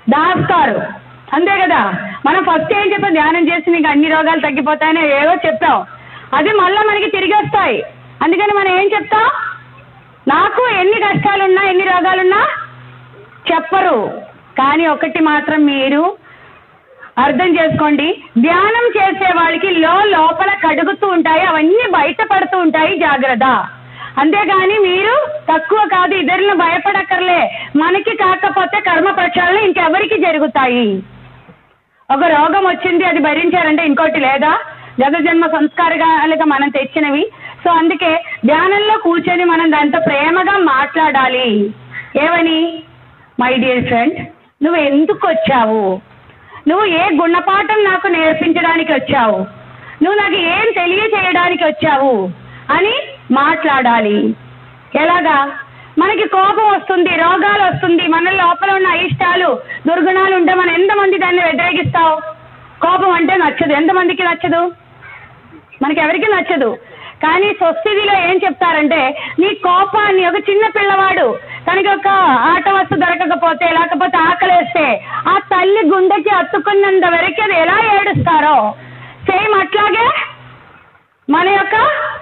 దాస్తారు, అంతే కదా. మనం ఫస్ట్ ఏం చెప్పాం, ధ్యానం చేసి నీకు అన్ని రోగాలు తగ్గిపోతాయని ఏవో చెప్పాం, అది మళ్ళీ మనకి తిరిగి వస్తాయి. అందుకని మనం ఏం చెప్తాం, నాకు ఎన్ని కష్టాలున్నా ఎన్ని రోగాలున్నా చెప్పరు. కానీ ఒకటి మాత్రం మీరు అర్థం చేసుకోండి, ధ్యానం చేసే వాళ్ళకి లోపల కడుగుతూ ఉంటాయి, అవన్నీ బయటపడుతూ ఉంటాయి, జాగ్రత్త. అంతేగాని మీరు తక్కువ కాదు, ఇతరులను భయపడక్కర్లే. మనకి కాకపోతే కర్మ ప్రక్షాళన ఇంకెవరికి జరుగుతాయి. ఒక రోగం వచ్చింది, అది భరించారంటే ఇంకోటి లేదా, గత జన్మ సంస్కారాలుగా మనం తెచ్చినవి. సో అందుకే ధ్యానంలో కూర్చొని మనం దాంతో ప్రేమగా మాట్లాడాలి. ఏమని, మై డియర్ ఫ్రెండ్, నువ్వు ఎందుకు వచ్చావు, నువ్వు ఏ గుణపాఠం నాకు నేర్పించడానికి వచ్చావు, నువ్వు నాకు ఏం తెలియచేయడానికి వచ్చావు అని మాట్లాడాలి. ఎలాగా, మనకి కోపం వస్తుంది, రోగాలు వస్తుంది, మన లోపల ఉన్న అయిష్టాలు దుర్గుణాలు ఉంటే మనం ఎంతమంది దాన్ని వ్యతిరేకిస్తావు. కోపం అంటే నచ్చదు, ఎంతమందికి నచ్చదు, మనకి ఎవరికి నచ్చదు. కానీ స్వస్థితిలో ఏం చెప్తారంటే, నీ కోపాన్ని ఒక చిన్న పిల్లవాడు తనకి ఒక ఆట వస్తువు దొరకకపోతే, లేకపోతే ఆకలేస్తే ఆ తల్లి గుండెకి అత్తుకున్నంత వరకు అది ఎలా ఏడుస్తారో, సేమ్ అట్లాగే మన యొక్క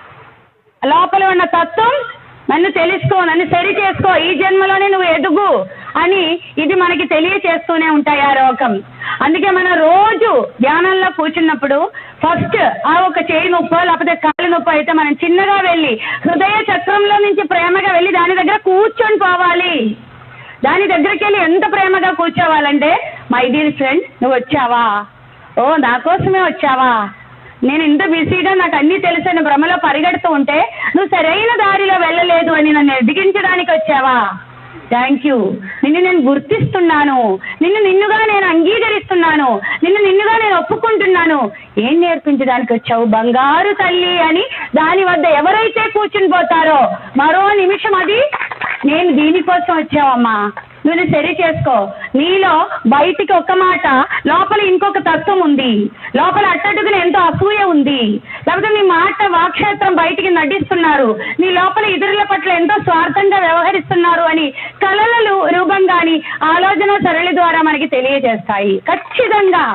లోపల ఉన్న తత్వం, నన్ను తెలుసుకో, నన్ను సరి చేసుకో, ఈ జన్మలోనే నువ్వు ఎదుగు అని ఇది మనకి తెలియచేస్తూనే ఉంటాయి ఆ రోగం. అందుకే మనం రోజు ధ్యానంలో కూర్చున్నప్పుడు ఫస్ట్ ఆ ఒక చేయి నొప్పో లేకపోతే కాలు నొప్పో అయితే మనం చిన్నగా వెళ్ళి హృదయ చక్రంలో నుంచి ప్రేమగా వెళ్ళి దాని దగ్గర కూర్చొని పోవాలి. దాని దగ్గరికి వెళ్ళి ఎంత ప్రేమగా కూర్చోవాలంటే, మై డియర్ ఫ్రెండ్, నువ్వు వచ్చావా, ఓ నా కోసమే వచ్చావా, నేను ఇంత బిజీగా నాకు అన్నీ తెలుసని భ్రమలో పరిగెడుతూ ఉంటే నువ్వు సరైన దారిలో వెళ్ళలేదు అని నన్ను ఎదిగించడానికి వచ్చావా, థ్యాంక్ యూ, నిన్ను నేను గుర్తిస్తున్నాను, నిన్నుగా నేను అంగీకరిస్తున్నాను, నిన్నుగా నేను ఒప్పుకుంటున్నాను. ఏం నేర్పించడానికి వచ్చావు బంగారు తల్లి అని దాని వద్ద ఎవరైతే కూర్చుని పోతారో మరో నిమిషం అది నేను దీనికోసం వచ్చావమ్మా, నువ్వు సరి చేసుకో. నీలో బయటికి ఒక మాట, లోపల ఇంకొక తత్వం ఉంది, లోపల అట్టడుగున ఎంతో అసూయ ఉంది, లేకపోతే నీ మాట వాక్షేత్రం బయటికి నటిస్తున్నారు, నీ లోపల ఇతరుల పట్ల ఎంతో స్వార్థంగా వ్యవహరిస్తున్నారు అని కళల రూపంగాని ఆలోచన సరళి ద్వారా మనకి తెలియజేస్తాయి. ఖచ్చితంగా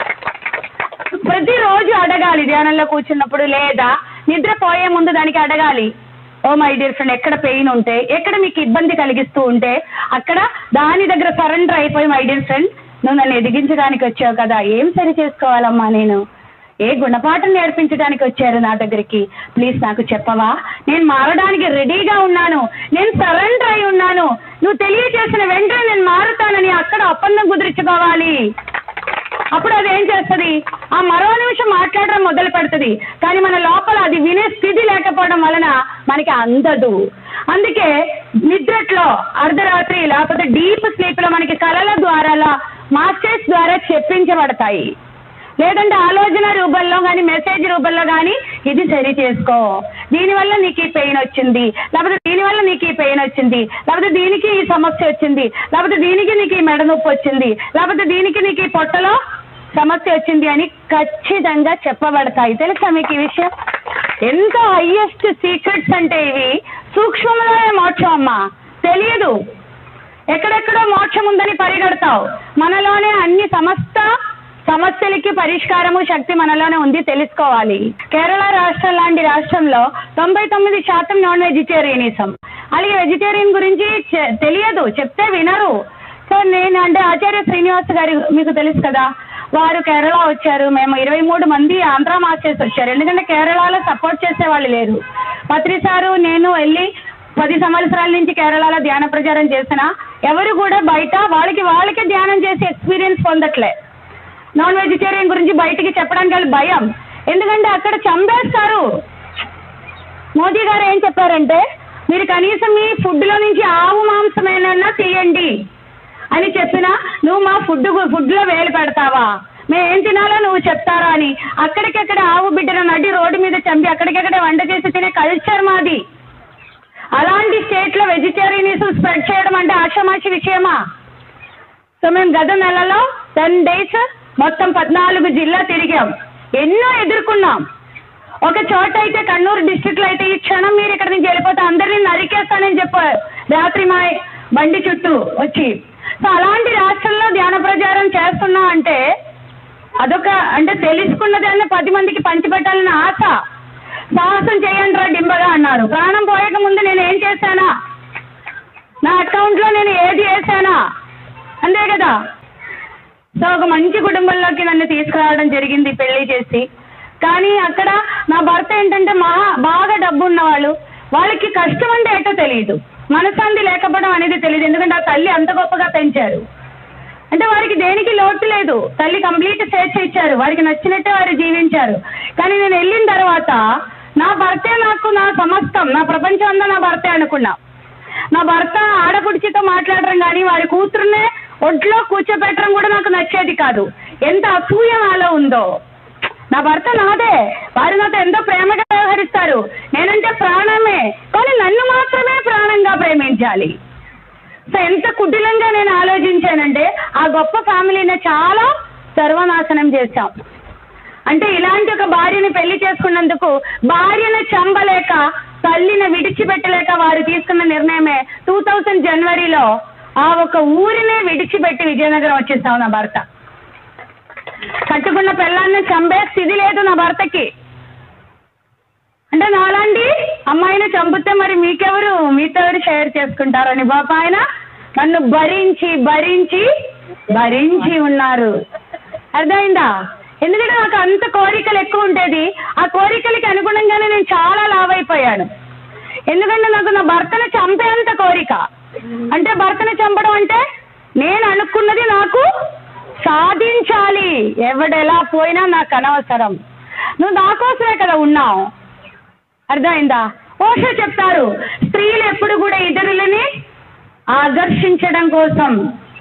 ప్రతిరోజు అడగాలి ధ్యానంలో కూర్చున్నప్పుడు, లేదా నిద్రపోయే ముందు దానికి అడగాలి, ఓ మై డియర్ ఫ్రెండ్, ఎక్కడ పెయిన్ ఉంటే, ఎక్కడ మీకు ఇబ్బంది కలిగిస్తూ ఉంటే అక్కడ దాని దగ్గర సరెండర్ అయిపోయి, మై డియర్ ఫ్రెండ్, నువ్వు నన్ను ఎదిగించడానికి వచ్చావు కదా, ఏం సరి చేసుకోవాలమ్మా, నేను ఏ గుణపాఠం నేర్పించడానికి వచ్చారు నా దగ్గరికి, ప్లీజ్ నాకు చెప్పవా, నేను మారడానికి రెడీగా ఉన్నాను, నేను సరెండర్ అయి ఉన్నాను, నువ్వు తెలియజేసిన వెంటనే నేను మారుతానని అక్కడ ఒప్పందం కుదుర్చుకోవాలి. అప్పుడు అది ఏం చేస్తుంది, ఆ మరో నిమిషం మాట్లాడడం మొదలు పెడుతుంది. కానీ మన లోపల అది వినే స్థితి లేకపోవడం వలన మనకి అందదు. అందుకే నిద్రలో అర్ధరాత్రి లేకపోతే డీప్ స్లీప్ లో మనకి కళల ద్వారా మాస్టర్స్ ద్వారా చెప్పించబడతాయి, లేదంటే ఆలోచన రూపంలో కానీ మెసేజ్ రూపంలో కానీ ఇది సరి చేసుకో, దీనివల్ల నీకు ఈ పెయిన్ వచ్చింది, లేకపోతే దీనివల్ల నీకు ఈ పెయిన్ వచ్చింది, లేకపోతే దీనికి ఈ సమస్య వచ్చింది, లేకపోతే దీనికి నీకు ఈ మెడ నొప్పి వచ్చింది, లేకపోతే దీనికి నీకు ఈ పొట్టలో సమస్య వచ్చింది అని ఖచ్చితంగా చెప్పబడతాయి. తెలుసా మీకు ఈ విషయం? ఎంత హైయెస్ట్ సీక్రెట్స్ అంటే ఇవి. సూక్ష్మంలోనే మోక్షం అమ్మా, తెలియదు, ఎక్కడెక్కడో మోక్షం ఉందని పరిగెడతావు, మనలోనే అన్ని సమస్త సమస్యలకి పరిష్కారము శక్తి మనలోనే ఉంది, తెలుసుకోవాలి. కేరళ రాష్ట్రం లాంటి రాష్ట్రంలో 99% నాన్ వెజిటేరియనిజం. అలాగే వెజిటేరియన్ గురించి తెలియదు, చెప్తే వినరు. సో నేను అంటే ఆచార్య శ్రీనివాస్ గారి మీకు తెలుసు కదా, వారు కేరళ వచ్చారు, మేము 23 మంది ఆంధ్ర మాస్టర్స్ వచ్చారు. ఎందుకంటే కేరళలో సపోర్ట్ చేసే వాళ్ళు లేరు. పత్రి సారు నేను వెళ్ళి 10 సంవత్సరాల నుంచి కేరళలో ధ్యాన ప్రచారం చేసిన ఎవరు కూడా బయట వాళ్ళకే ధ్యానం చేసి ఎక్స్పీరియన్స్ పొందట్లే. నాన్ వెజిటేరియన్ గురించి బయటికి చెప్పడానికి వాళ్ళు భయం, ఎందుకంటే అక్కడ చంపేస్తారు. మోదీ గారు ఏం చెప్పారంటే, మీరు కనీసం మీ ఫుడ్లో నుంచి ఆవు మాంసమేనన్నా తీయండి అని చెప్పినా నువ్వు మా ఫుడ్లో వేలు పెడతావా, మేము ఏం తినాలో నువ్వు చెప్తారా అని అక్కడికక్కడ ఆవు బిడ్డను నడి రోడ్డు మీద చంపి అక్కడికక్కడే వంట చేసి తినే కల్చర్ మాది. అలాంటి స్టేట్లో వెజిటేరియనిజం స్ప్రెడ్ చేయడం అంటే ఆషామాషి విషయమా? సో మేము గత నెలలో 10 days మొత్తం 14 జిల్లా తిరిగాం, ఎన్నో ఎదుర్కొన్నాం. ఒక చోట అయితే కన్నూరు డిస్ట్రిక్ట్లో అయితే ఈ క్షణం మీరు ఇక్కడ నుంచి వెళ్ళిపోతే అందరినీ నరికేస్తానని చెప్పారు రాత్రి మా బండి చుట్టూ వచ్చి. సో అలాంటి రాష్ట్రంలో ధ్యాన దుష్ప్రచారం చేస్తున్నా అంటే అదొక అంటే తెలుసుకున్నదాన్ని 10 మందికి పంచిపెట్టాలని ఆశ. సాహసం చేయండి రా డింబగా అన్నారు. ప్రాణం పోయక ముందు నేను ఏం చేశానా, నా అకౌంట్లో నేను ఏది వేసానా, అంతే కదా. సో ఒక మంచి కుటుంబంలోకి నన్ను తీసుకురావడం జరిగింది పెళ్లి చేసి. కానీ అక్కడ నా భర్త ఏంటంటే బాగా డబ్బు ఉన్నవాళ్ళు, వాళ్ళకి కష్టం అంటే ఏంటో తెలియదు, మనశ్శాంతి లేకపోవడం అనేది తెలియదు. ఎందుకంటే ఆ తల్లి అంత గొప్పగా పెంచారు అంటే వారికి దేనికి లోటు లేదు. తల్లి కంప్లీట్ స్వేచ్ఛ ఇచ్చారు, వారికి నచ్చినట్టే వారు జీవించారు. కానీ నేను వెళ్ళిన తర్వాత నా భర్తే నాకు నా సమస్తం, నా ప్రపంచం అంతా నా భర్తే అనుకున్నా. నా భర్త ఆడపుడిచితో మాట్లాడడం కానీ వారి కూతురునే ఒంట్లో కూర్చోపెట్టడం కూడా నాకు నచ్చేది కాదు. ఎంత అసూయ నాలో ఉందో. నా భర్త నాదే, వారు నాతో ఎంతో ప్రేమగా వ్యవహరిస్తారు, నేనంటే ప్రాణమే, కానీ నన్ను మాత్రమే ప్రాణంగా ప్రేమించాలి. సో ఎంత కుటిలంగా నేను ఆలోచించానంటే ఆ గొప్ప ఫ్యామిలీని చాలా సర్వనాశనం చేశాం. అంటే ఇలాంటి ఒక భార్యని పెళ్లి చేసుకున్నందుకు భార్యను చంపలేక తల్లిని విడిచిపెట్టలేక వారు తీసుకున్న నిర్ణయమే 2000 జనవరిలో ఆ ఒక ఊరినే విడిచిపెట్టి విజయనగరం వచ్చేసావు. నా భర్త కట్టుకున్న పిల్లాన్ని చంపే స్థితి లేదు నా భర్తకి. అంటే నాలాంటి అమ్మాయిని చంపితే మరి మీతో ఎవరు షేర్ చేసుకుంటారని పాప ఆయన నన్ను భరించి భరించి భరించి ఉన్నారు. అర్థమైందా? ఎందుకంటే నాకు అంత కోరికలు ఎక్కువ ఉండేది. ఆ కోరికలకి అనుగుణంగానే నేను చాలా లావ్ అయిపోయాను. ఎందుకంటే నాకు నా భర్తను చంపేంత కోరిక. అంటే భర్తను చంపడం అంటే నేను అనుకున్నది నాకు సాధించాలి, ఎవడెలా పోయినా నాకు అనవసరం, నువ్వు నా కోసమే కదా ఉన్నావు. అర్థమైందా? ఓషో చెప్తారు, స్త్రీలు ఎప్పుడు కూడా ఇతరులని ఆకర్షించడం కోసం,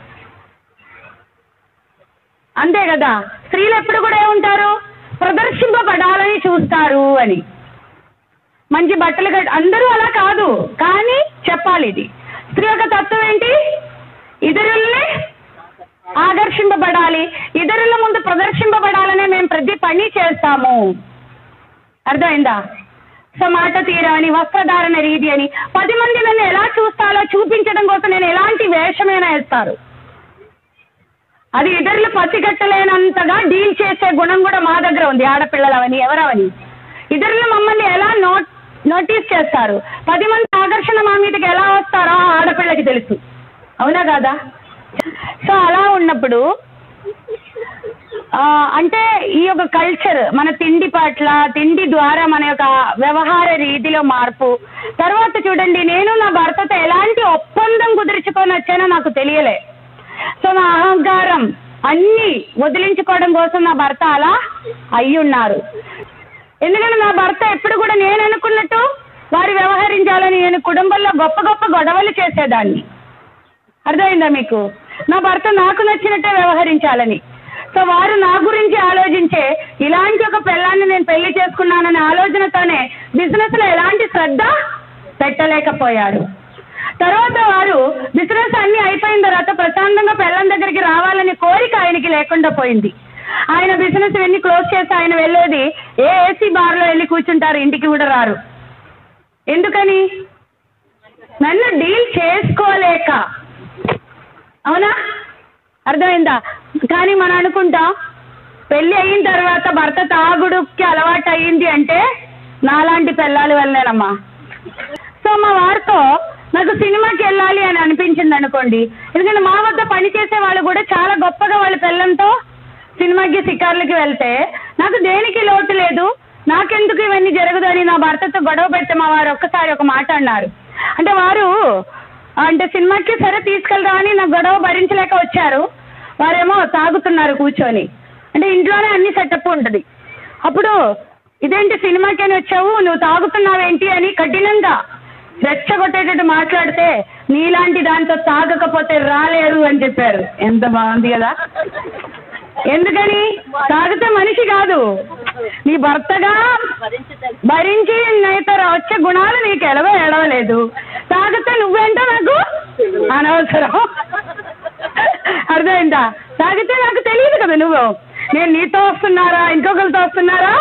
అంతే కదా, స్త్రీలు ఎప్పుడు కూడా ఏముంటారు, ప్రదర్శింపబడాలని చూస్తారు అని. మంచి బట్టలు అందరూ అలా కాదు, కానీ చెప్పాలి ఇది. స్త్రీ యొక్క తత్వం ఏంటి? ఇతరుల్ని ఆకర్షింపబడాలి, ఇతరుల ముందు ప్రదర్శింపబడాలనే మేము ప్రతి పని చేస్తాము. అర్థమైందా? సో మాట తీరని, వస్త్రధారణ రీతి అని 10 మంది నన్ను ఎలా చూస్తాలో చూపించడం కోసం నేను ఎలాంటి వేషమైనా వేస్తారు. అది ఇతరులు పసిగట్టలేనంతగా డీల్ చేసే గుణం కూడా మా దగ్గర ఉంది. ఆడపిల్లలవని ఎవరవని ఇతరులు మమ్మల్ని ఎలా నోటీస్ చేస్తారు, 10 మంది ఆకర్షణ మా మీదకి ఎలా వస్తారో ఆడపిల్లకి తెలుసు. అవునా కాదా? సో అలా ఉన్నప్పుడు అంటే ఈ యొక్క కల్చర్, మన తిండి పట్ల, తిండి ద్వారా మన యొక్క వ్యవహార రీతిలో మార్పు. తర్వాత చూడండి, నేను నా భర్తతో ఎలాంటి ఒప్పందం కుదుర్చుకొని వచ్చానో నాకు తెలియలే. సో నా అహంకారం అన్నీ వదిలించుకోవడం కోసం నా భర్త అలా అయ్యున్నారు. ఎందుకంటే నా భర్త ఎప్పుడు కూడా నేను అనుకున్నట్టు వారు వ్యవహరించాలని, నేను కుటుంబంలో గొప్ప గొప్ప గొడవలు చేసేదాన్ని. అర్థమైందా మీకు? నా భర్త నాకు నచ్చినట్టే వ్యవహరించాలని. సో వారు నా గురించి ఆలోచించే ఇలాంటి ఒక పిల్లాన్ని నేను పెళ్లి చేసుకున్నాననే ఆలోచనతోనే బిజినెస్లో ఎలాంటి శ్రద్ధ పెట్టలేకపోయారు. తర్వాత వారు బిజినెస్ అన్ని అయిపోయిన తర్వాత ప్రశాంతంగా పిల్లం దగ్గరికి రావాలని కోరిక ఆయనకి లేకుండా పోయింది. ఆయన బిజినెస్ అన్ని క్లోజ్ చేసి ఆయన వెళ్ళేది ఏసీ బార్లో వెళ్ళి కూర్చుంటారు, ఇంటికి కూడా రారు. ఎందుకని? నన్ను డీల్ చేసుకోలేక. అవునా? అర్థమైందా? కానీ మనం అనుకుంటాం పెళ్ళి అయిన తర్వాత భర్త తాగుడుకి అలవాటు అయ్యింది అంటే నాలాంటి పిల్లల వల్లేనమ్మా. సో మా వారితో నాకు సినిమాకి వెళ్ళాలి అని అనిపించింది అనుకోండి, ఎందుకంటే మా వద్ద పనిచేసే వాళ్ళు కూడా చాలా గొప్పగా వాళ్ళ పిల్లలతో సినిమాకి షికార్లకి వెళ్తే నాకు దేనికి లోటు లేదు, నాకెందుకు ఇవన్నీ జరగదు అని నా భర్తతో గొడవ పెడితే మా వారు ఒక్కసారి ఒక మాట అన్నారు. అంటే వారు సినిమాకి సరే తీసుకెళ్దామని నా గొడవ భరించలేక వచ్చారు. వారేమో తాగుతున్నారు కూర్చొని. అంటే ఇంట్లోనే అన్ని సెటప్ ఉంటుంది. అప్పుడు ఇదేంటి సినిమాకి అని వచ్చావు, నువ్వు తాగుతున్నావేంటి అని కఠినంగా రెచ్చగొట్టేటట్టు మాట్లాడితే నీలాంటి దాంతో తాగకపోతే రాలేరు అని చెప్పారు. ఎంత బాగుంది కదా? ఎందుకని? తాగితే మనిషి కాదు, నీ భర్తగా భరించి నీతో వచ్చే గుణాలు నీకు ఎడవలేదు. తాగితే నువ్వేంటో నాకు అనవసరం. అర్థమైందా? తాగితే నాకు తెలియదు కదా నువ్వు, నేను నీతో వస్తున్నారా ఇంకొకరితో వస్తున్నారా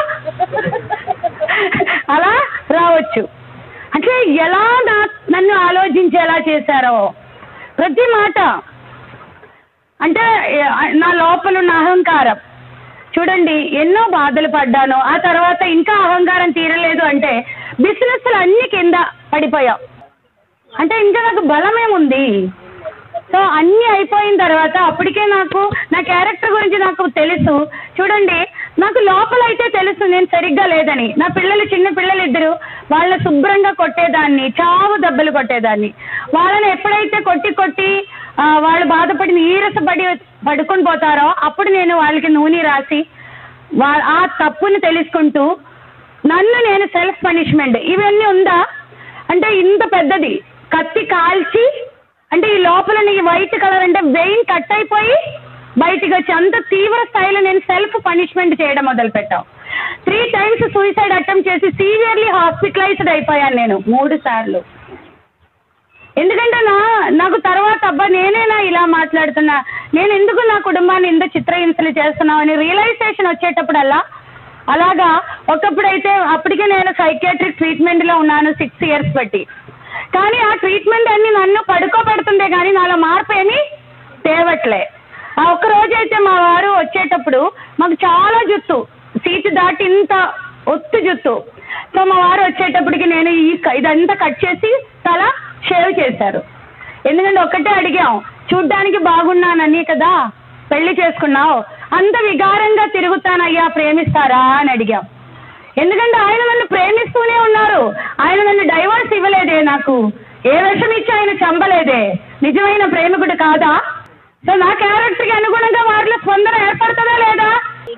అలా రావచ్చు. అంటే ఎలా నన్ను ఆలోచించేలా చేశారో ప్రతి మాట. అంటే నా లోపల ఉన్న అహంకారం చూడండి, ఎన్నో బాధలు పడ్డాను. ఆ తర్వాత ఇంకా అహంకారం తీరలేదు అంటే బిజినెస్లు అన్ని కింద పడిపోయాం. అంటే ఇంకా నాకు బలమేముంది? సో అన్నీ అయిపోయిన తర్వాత అప్పటికే నాకు నా క్యారెక్టర్ గురించి నాకు తెలుసు. చూడండి, నాకు లోపల అయితే తెలుసు నేను సరిగ్గా లేదని. నా పిల్లలు, చిన్న పిల్లలు ఇద్దరు, వాళ్ళ శుభ్రంగా కొట్టేదాన్ని, చావు దెబ్బలు కొట్టేదాన్ని. వాళ్ళని ఎప్పుడైతే కొట్టి వాళ్ళు బాధపడి నీరసపడి పడుకొని పోతారో అప్పుడు నేను వాళ్ళకి నూనె రాసి ఆ తప్పుని తెలుసుకుంటూ నన్ను నేను సెల్ఫ్ పనిష్మెంట్ ఇవన్నీ ఉందా అంటే ఇంత పెద్దది కత్తి కాల్చి, అంటే ఈ లోపల ఈ వైట్ కలర్ అంటే వెయిన్ కట్ అయిపోయి బయటికి వచ్చి అంత తీవ్ర స్థాయిలో నేను సెల్ఫ్ పనిష్మెంట్ చేయడం మొదలుపెట్టాం. 3 times సూసైడ్ అటెంప్ట్ చేసి సివియర్లీ హాస్పిటలైజ్డ్ అయిపోయాను నేను 3 సార్లు. ఎందుకంటే నాకు తర్వాత అబ్బా నేనేనా ఇలా మాట్లాడుతున్నా, నేను ఎందుకు నా కుటుంబాన్ని ఇంత చిత్రహింసలు చేస్తున్నావు అని రియలైజేషన్ వచ్చేటప్పుడల్లా అలాగా ఒకప్పుడైతే అప్పటికే నేను సైకియాట్రిక్ ట్రీట్మెంట్లో ఉన్నాను 6 years బట్టి. కానీ ఆ ట్రీట్మెంట్ అన్ని నన్ను పడుకోబెడుతుందే కానీ నాలో మార్పు ఏమీ తేవట్లే. ఆ ఒక్క రోజైతే మా వారు వచ్చేటప్పుడు మాకు చాలా జుట్టు సీటు దాటి ఇంత ఒత్తు జుట్టు. సో మా వారు వచ్చేటప్పటికి నేను ఇదంతా కట్ చేసి తల షేవ్ చేశారు. ఎందుకంటే ఒక్కటే అడిగాం, చూడ్డానికి బాగున్నానని కదా పెళ్లి చేసుకున్నావు, అంత వికారంగా తిరుగుతానయ్యా ప్రేమిస్తారా అని అడిగాం. ఎందుకంటే ఆయన నన్ను ప్రేమిస్తూనే ఉన్నారు, ఆయన నన్ను డైవర్స్ ఇవ్వలేదే, నాకు ఏ విషం ఇచ్చి ఆయన చంపలేదే, నిజమైన ప్రేమికుడు కాదా? సో నా క్యారెక్టర్కి అనుగుణంగా వారిలో స్పందన ఏర్పడుతుందా లేదా?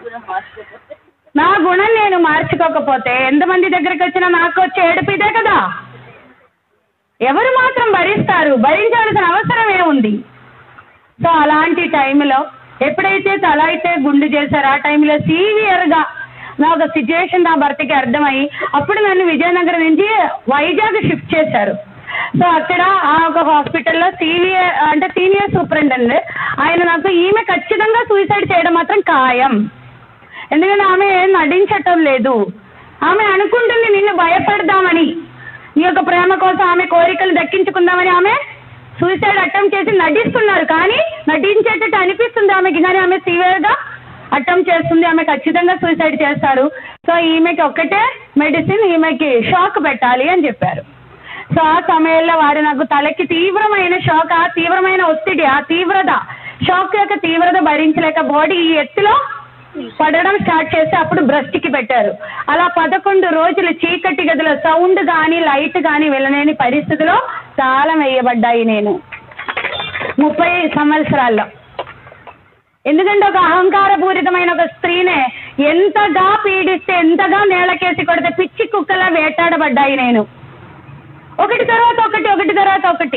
నా గుణం నేను మార్చుకోకపోతే ఎంతమంది దగ్గరికి వచ్చినా నాకు వచ్చే ఏడుపు ఇదే కదా. ఎవరు మాత్రం భరిస్తారు? భరించాల్సిన అవసరం ఏముంది? సో అలాంటి టైంలో ఎప్పుడైతే తల అయితే గుండు చేశారో ఆ టైంలో సీవియర్గా నా ఒక సిచ్యువేషన్ నా భర్తకి అర్థమయ్యి అప్పుడు నన్ను విజయనగరం నుంచి వైజాగ్ షిఫ్ట్ చేశారు. సో అక్కడ ఆ ఒక హాస్పిటల్లో సీనియర్ సూపరింటెండెంట్ ఆయన నాకు ఈమె ఖచ్చితంగా సూసైడ్ చేయడం మాత్రం ఖాయం, ఎందుకంటే ఆమె నటించటం లేదు, ఆమె అనుకుంటుంది నిన్ను భయపెడదామని, నీ యొక్క ప్రేమ కోసం ఆమె కోరికలు దక్కించుకుందామని ఆమె సూసైడ్ అటెంప్ట్ చేసి నటిస్తున్నారు. కానీ నటించేటట్టు అనిపిస్తుంది ఆమెకి, కానీ ఆమె సివియర్గా అటెంప్ట్ చేస్తుంది, ఆమె ఖచ్చితంగా సూసైడ్ చేస్తారు. సో ఈమెకి ఒక్కటే మెడిసిన్, ఈమెకి షాక్ పెట్టాలి అని చెప్పారు. సో ఆ సమయంలో వారు నాకు తలకి తీవ్రమైన షాక్, ఆ తీవ్రమైన ఒత్తిడి, ఆ తీవ్రత, షాక్ యొక్క తీవ్రత భరించలేక బాడీ ఈ ఎత్తులో పడడం స్టార్ట్ చేసి అప్పుడు బ్రెస్ట్కి పెట్టారు. అలా 11 రోజులు చీకటి గదిలో సౌండ్ కానీ లైట్ కానీ వెళ్ళలేని పరిస్థితిలో తాళం వేయబడ్డాయి నేను 30 సంవత్సరాల్లో. ఎందుకంటే ఒక అహంకారపూరితమైన ఒక స్త్రీనే ఎంతగా పీడిస్తే, ఎంతగా నేలకేసి కొడితే పిచ్చి కుక్కలా వేటాడబడ్డాయి నేను, ఒకటి తర్వాత ఒకటి.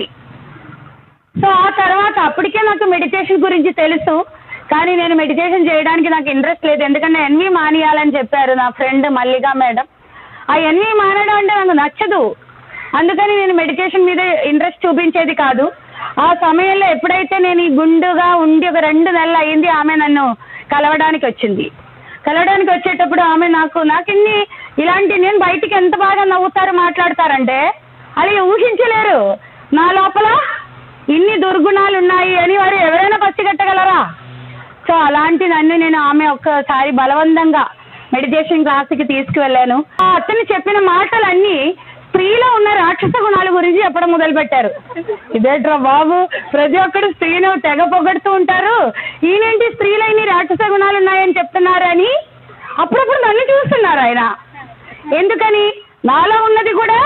సో ఆ తర్వాత అప్పటికే నాకు మెడిటేషన్ గురించి తెలుసు, కానీ నేను మెడిటేషన్ చేయడానికి నాకు ఇంట్రెస్ట్ లేదు. ఎందుకంటే ఎన్వి మానేయాలని చెప్పారు నా ఫ్రెండ్ మల్లిగా మేడం. ఆ ఎన్వి మానడం అంటే నాకు నచ్చదు, అందుకని నేను మెడిటేషన్ మీద ఇంట్రెస్ట్ చూపించేది కాదు. ఆ సమయంలో ఎప్పుడైతే నేను ఈ గుండుగా ఉండి ఒక 2 నెలలు అయింది, ఆమె నన్ను కలవడానికి వచ్చింది. కలవడానికి వచ్చేటప్పుడు ఆమె నాకు ఇన్ని ఇలాంటి, నేను బయటికి ఎంత బాగా నవ్వుతారు మాట్లాడతారంటే అది ఊహించలేరు నా లోపల ఇన్ని దుర్గుణాలు ఉన్నాయి అని వారు ఎవరైనా పసిగట్టగలరా? సో అలాంటి నన్ను నేను ఆమె ఒక్కసారి బలవంతంగా మెడిటేషన్ క్లాస్కి తీసుకువెళ్ళాను. అతను చెప్పిన మాటలన్నీ స్త్రీలో ఉన్న రాక్షస గుణాల గురించి చెప్పడం మొదలుపెట్టారు. ఇదేట్రా బాబు, ప్రతి ఒక్కరు స్త్రీను తెగ పొగడుతూ ఉంటారు, ఈయనేంటి స్త్రీలో ఇన్ని రాక్షస గుణాలు ఉన్నాయని చెప్తున్నారు అని అప్పుడప్పుడు నన్ను చూస్తున్నారు ఆయన. ఎందుకని? నాలో ఉన్నది కూడా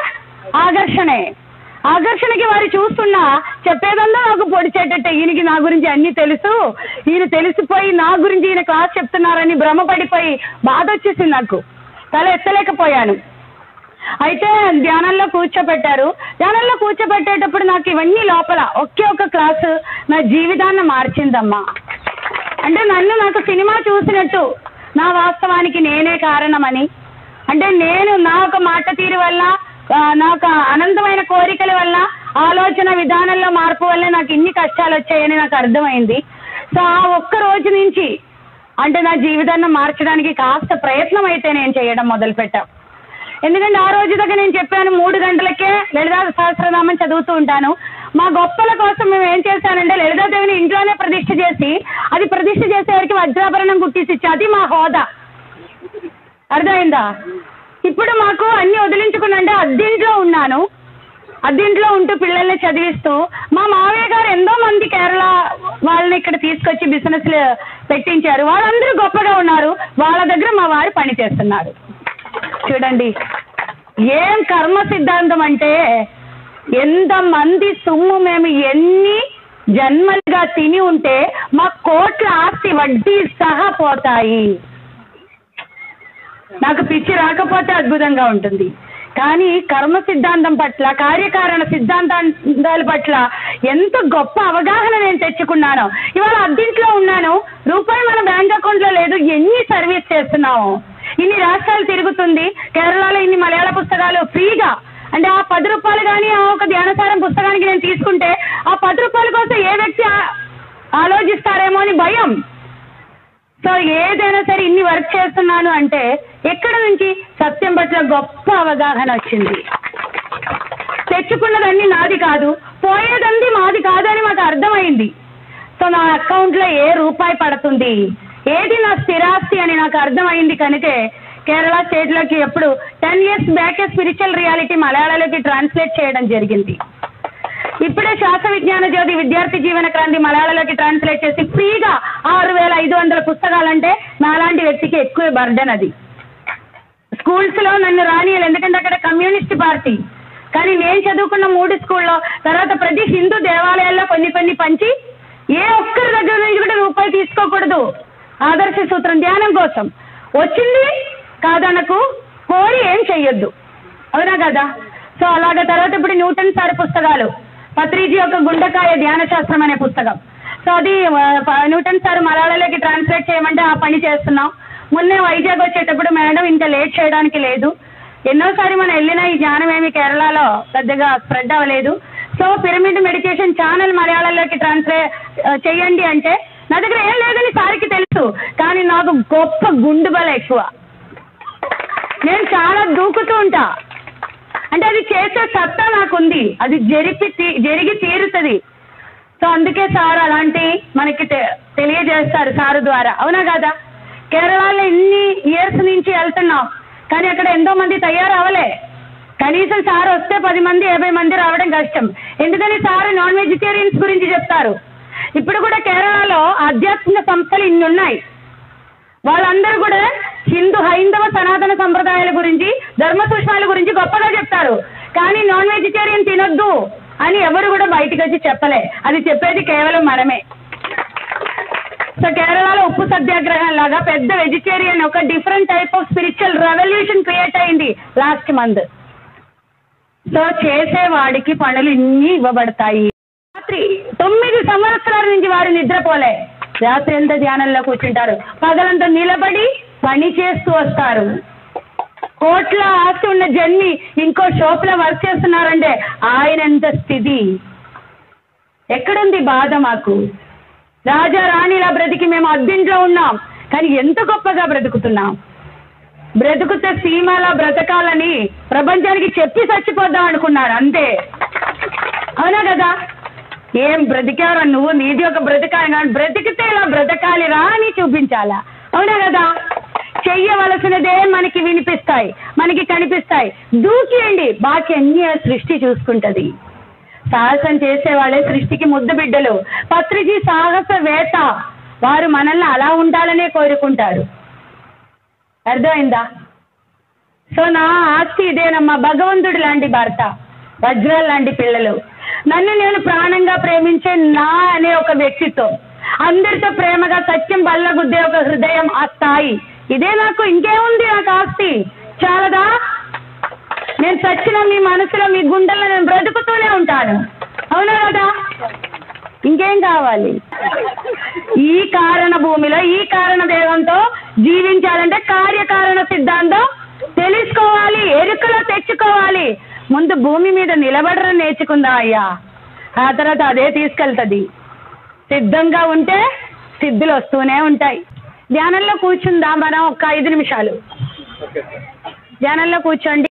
ఆకర్షణకి వారు చూస్తున్నా చెప్పేదంతా నాకు పొడిచేటట్టే, ఈయనకి నా గురించి అన్నీ తెలుసు, ఈయన తెలిసిపోయి నా గురించి ఈయన క్లాస్ చెప్తున్నారని భ్రమపడిపోయి బాధ వచ్చేసింది, నాకు తల ఎత్తలేకపోయాను. అయితే ధ్యానంలో కూర్చోబెట్టారు. ధ్యానంలో కూర్చోబెట్టేటప్పుడు నాకు ఇవన్నీ లోపల ఒకే ఒక క్లాసు నా జీవితాన్ని మార్చిందమ్మా. అంటే నాకు సినిమా చూసినట్టు నా వాస్తవానికి నేనే కారణమని, అంటే నేను నా ఒక మాట తీరు వల్ల, నాకు అనంతమైన కోరికల వల్ల, ఆలోచన విధానంలో మార్పు వల్ల నాకు ఇన్ని కష్టాలు వచ్చాయని నాకు అర్థమైంది. సో ఆ ఒక్క రోజు నుంచి అంటే నా జీవితాన్ని మార్చడానికి కాస్త ప్రయత్నం అయితే నేను చేయడం మొదలుపెట్టాం. ఎందుకంటే ఆ రోజు దగ్గర నేను చెప్పాను 3 గంటలకే లలితా సహస్రనామం చదువుతూ ఉంటాను. మా గొప్పల కోసం మేము ఏం చేశానంటే లలితాదేవిని ఇంట్లోనే ప్రతి ప్రతిష్ఠ చేసి అది ప్రతిష్ఠ చేసేవారికి వజ్రాభరణం గుట్టించి అది మా హోదా. అర్థమైందా? ఇప్పుడు మాకు అన్ని వదిలించుకున్నంటే అద్దెంట్లో ఉన్నాను, అద్దెంట్లో ఉంటూ పిల్లల్ని చదివిస్తూ మా మావయ్య గారు ఎంతో మంది కేరళ వాళ్ళని ఇక్కడ తీసుకొచ్చి బిజినెస్లు పెట్టించారు. వాళ్ళందరూ గొప్పగా ఉన్నారు. వాళ్ళ దగ్గర మా వారు పని చేస్తున్నారు. చూడండి ఏం కర్మ సిద్ధాంతం అంటే, ఎంతమంది సొమ్ము మేము ఎన్ని జన్మలుగా తిని ఉంటే మా కోట్ల ఆస్తి వడ్డీ సహా పోతాయి. నాకు పిచ్చి రాకపోతే అద్భుతంగా ఉంటుంది. కానీ కర్మ సిద్ధాంతం పట్ల, కార్యకారణ సిద్ధాంతాల పట్ల ఎంత గొప్ప అవగాహన నేను తెచ్చుకున్నాను. ఇవాళ అద్దెంట్లో ఉన్నాను, రూపాయి మన బ్యాంక్ అకౌంట్లో లేదు, ఎన్ని సర్వీస్ చేస్తున్నాము, ఇన్ని రాష్ట్రాలు తిరుగుతుంది. కేరళలో ఇన్ని మలయాళ పుస్తకాలు ఫ్రీగా, అంటే ఆ 10 రూపాయలు కానీ ఆ ఒక ధ్యానసారం పుస్తకానికి నేను తీసుకుంటే ఆ 10 రూపాయల కోసం ఏ వ్యక్తి ఆలోచిస్తారేమో అని భయం. సో ఏదైనా సరే ఇన్ని వర్క్ చేస్తున్నాను అంటే ఎక్కడ నుంచి? సత్యం పట్ల గొప్ప అవగాహన వచ్చింది. తెచ్చుకున్నదన్నీ నాది కాదు, పోయేదంది మాది కాదు అని మాకు అర్థమైంది. సో నా అకౌంట్లో ఏ రూపాయి పడుతుంది, ఏది నా స్థిరాస్తి అని నాకు అర్థమైంది. కనుకే కేరళ స్టేట్లోకి ఎప్పుడు 10 years బ్యాకే స్పిరిచువల్ రియాలిటీ మలయాళంలోకి ట్రాన్స్లేట్ చేయడం జరిగింది. ఇప్పుడే శాస్త్ర విజ్ఞాన జ్యోతి విద్యార్థి జీవన క్రాంతి మలయాళంలోకి ట్రాన్స్లేట్ చేసి ఫ్రీగా 6500 పుస్తకాలంటే నాలాంటి వ్యక్తికి ఎక్కువ బర్డెన్. అది స్కూల్స్లో నన్ను రానియాలి, ఎందుకంటే అక్కడ కమ్యూనిస్ట్ పార్టీ. కానీ నేను చదువుకున్న 3 స్కూల్లో తర్వాత ప్రతి హిందూ దేవాలయాల్లో కొన్ని పంచి ఏ ఒక్కరి దగ్గర నుంచి కూడా రూపాయి తీసుకోకూడదు. ఆదర్శ సూత్రం ధ్యానం కోసం వచ్చింది కాదనకు, కోరి ఏం చెయ్యొద్దు. అవునా కదా? సో అలాగే తర్వాత ఇప్పుడు న్యూటన్ సార్ పుస్తకాలు, పత్రిజీ యొక్క గుండకాయ ధ్యాన శాస్త్రం అనే పుస్తకం. సో అది న్యూటన్ సార్ మలయాళంలోకి ట్రాన్స్లేట్ చేయమంటే ఆ పని చేస్తున్నాం. మొన్నే వైజాగ్ వచ్చేటప్పుడు మేడం ఇంకా లేట్ చేయడానికి లేదు, ఎన్నోసారి మనం వెళ్ళినా ఈ జ్ఞానం ఏమి కేరళలో పెద్దగా స్ప్రెడ్ అవ్వలేదు. సో పిరమిడ్ మెడిటేషన్ ఛానల్ మలయాళంలోకి ట్రాన్స్లేట్ చెయ్యండి అంటే నా దగ్గర ఏం లేదని సార్కి తెలుసు. కానీ నాకు గొప్ప గుండు బల ఎక్కువ, నేను చాలా దూకుతూ ఉంటా. అంటే అది చేసే సత్తా నాకుంది, అది జరిగి తీరుతుంది. సో అందుకే సార్ అలాంటి మనకి తెలియజేస్తారు సారు ద్వారా. అవునా కదా? కేరళలో ఇన్ని ఇయర్స్ నుంచి వెళ్తున్నాం, కానీ అక్కడ ఎంతో మంది తయారవ్వలే. కనీసం సార్ వస్తే 10 మంది 50 మంది రావడం కష్టం. ఎందుకని సార్ నాన్ వెజిటేరియన్స్ గురించి చెప్తారు. ఇప్పుడు కూడా కేరళలో ఆధ్యాత్మిక సంస్థలు ఇన్ని ఉన్నాయి. వాళ్ళందరూ కూడా హైందవ సనాతన సంప్రదాయాల గురించి, ధర్మ సూక్ష్మాల గురించి గొప్పగా చెప్తారు. కానీ నాన్ వెజిటేరియన్ తినొద్దు అని ఎవరు కూడా బయటకు వచ్చి చెప్పలే. అది చెప్పేది కేవలం మనమే. సో కేరళలో ఉప్పు సత్యాగ్రహం లాగా పెద్ద వెజిటేరియన్ ఒక different type of spiritual revolution create అయింది లాస్ట్ మంత్. సో చేసేవాడికి పనులు ఇన్ని ఇవ్వబడతాయి. రాత్రి 9 సంవత్సరాల నుంచి వారు నిద్రపోలే, రాత్రి అంతా ధ్యానంలో కూర్చుంటారు, పగలంతా నిలబడి పని చేస్తూ వస్తారు. కోట్ల ఆస్తి ఉన్న జన్మి ఇంకో షాప్లో వర్క్ చేస్తున్నారంటే ఆయన ఎంత స్థితి, ఎక్కడుంది బాధ మాకు? రాజా రాణిలా బ్రతికి మేము అద్దెంట్లో ఉన్నాం, కానీ ఎంత గొప్పగా బ్రతుకుతున్నాం. బ్రతుకుతే సీమలా బ్రతకాలని ప్రపంచానికి చెప్పి చచ్చిపోద్దాం అనుకున్నారు అంతే. అవునా కదా? ఏం బ్రతికారా నువ్వు, నీది ఒక బ్రతకాలి, కానీ బ్రతికితే ఇలా బ్రతకాలిరా అని చూపించాలా. అవునా కదా? చెయ్యవలసినదే మనకి వినిపిస్తాయి, మనకి కనిపిస్తాయి. దూకియండి, బాకీ అన్ని సృష్టి చూసుకుంటది. సాహసం చేసేవాళ్ళే సృష్టికి ముద్దు బిడ్డలు. పత్రిజీ సాహసవేత్త, వారు మనల్ని అలా ఉండాలనే కోరుకుంటారు. అర్థమైందా? సో నా ఆస్తి ఇదేనమ్మా, భగవంతుడు లాంటి భర్త, వజ్రాలు లాంటి పిల్లలు, నన్ను నేను ప్రాణంగా ప్రేమించే నా అనే ఒక వ్యక్తిత్వం, అందరితో ప్రేమగా సత్యం బల్లగుద్దే ఒక హృదయం, ఆ స్థాయి, ఇదే నాకు. ఇంకేముంది నాకు ఆస్తి? చాలదా? నేను చచ్చిన మీ మనసులో, మీ గుండెల్లో నేను బ్రతుకుతూనే ఉంటాను. అవునా కదా? ఇంకేం కావాలి? ఈ కారణ భూమిలో ఈ కారణ దేవంతో జీవించాలంటే కార్యకారణ సిద్ధాంతం తెలుసుకోవాలి, ఎరుకలో తెచ్చుకోవాలి. ముందు భూమి మీద నిలబడడం నేర్చుకుందా అయ్యా, ఆ తర్వాత అదే తీసుకెళ్తుంది. సిద్ధంగా ఉంటే సిద్ధులు వస్తూనే ఉంటాయి. ధ్యానంలో కూర్చుందా మనం ఒక 5 నిమిషాలు? ధ్యానంలో కూర్చోండి.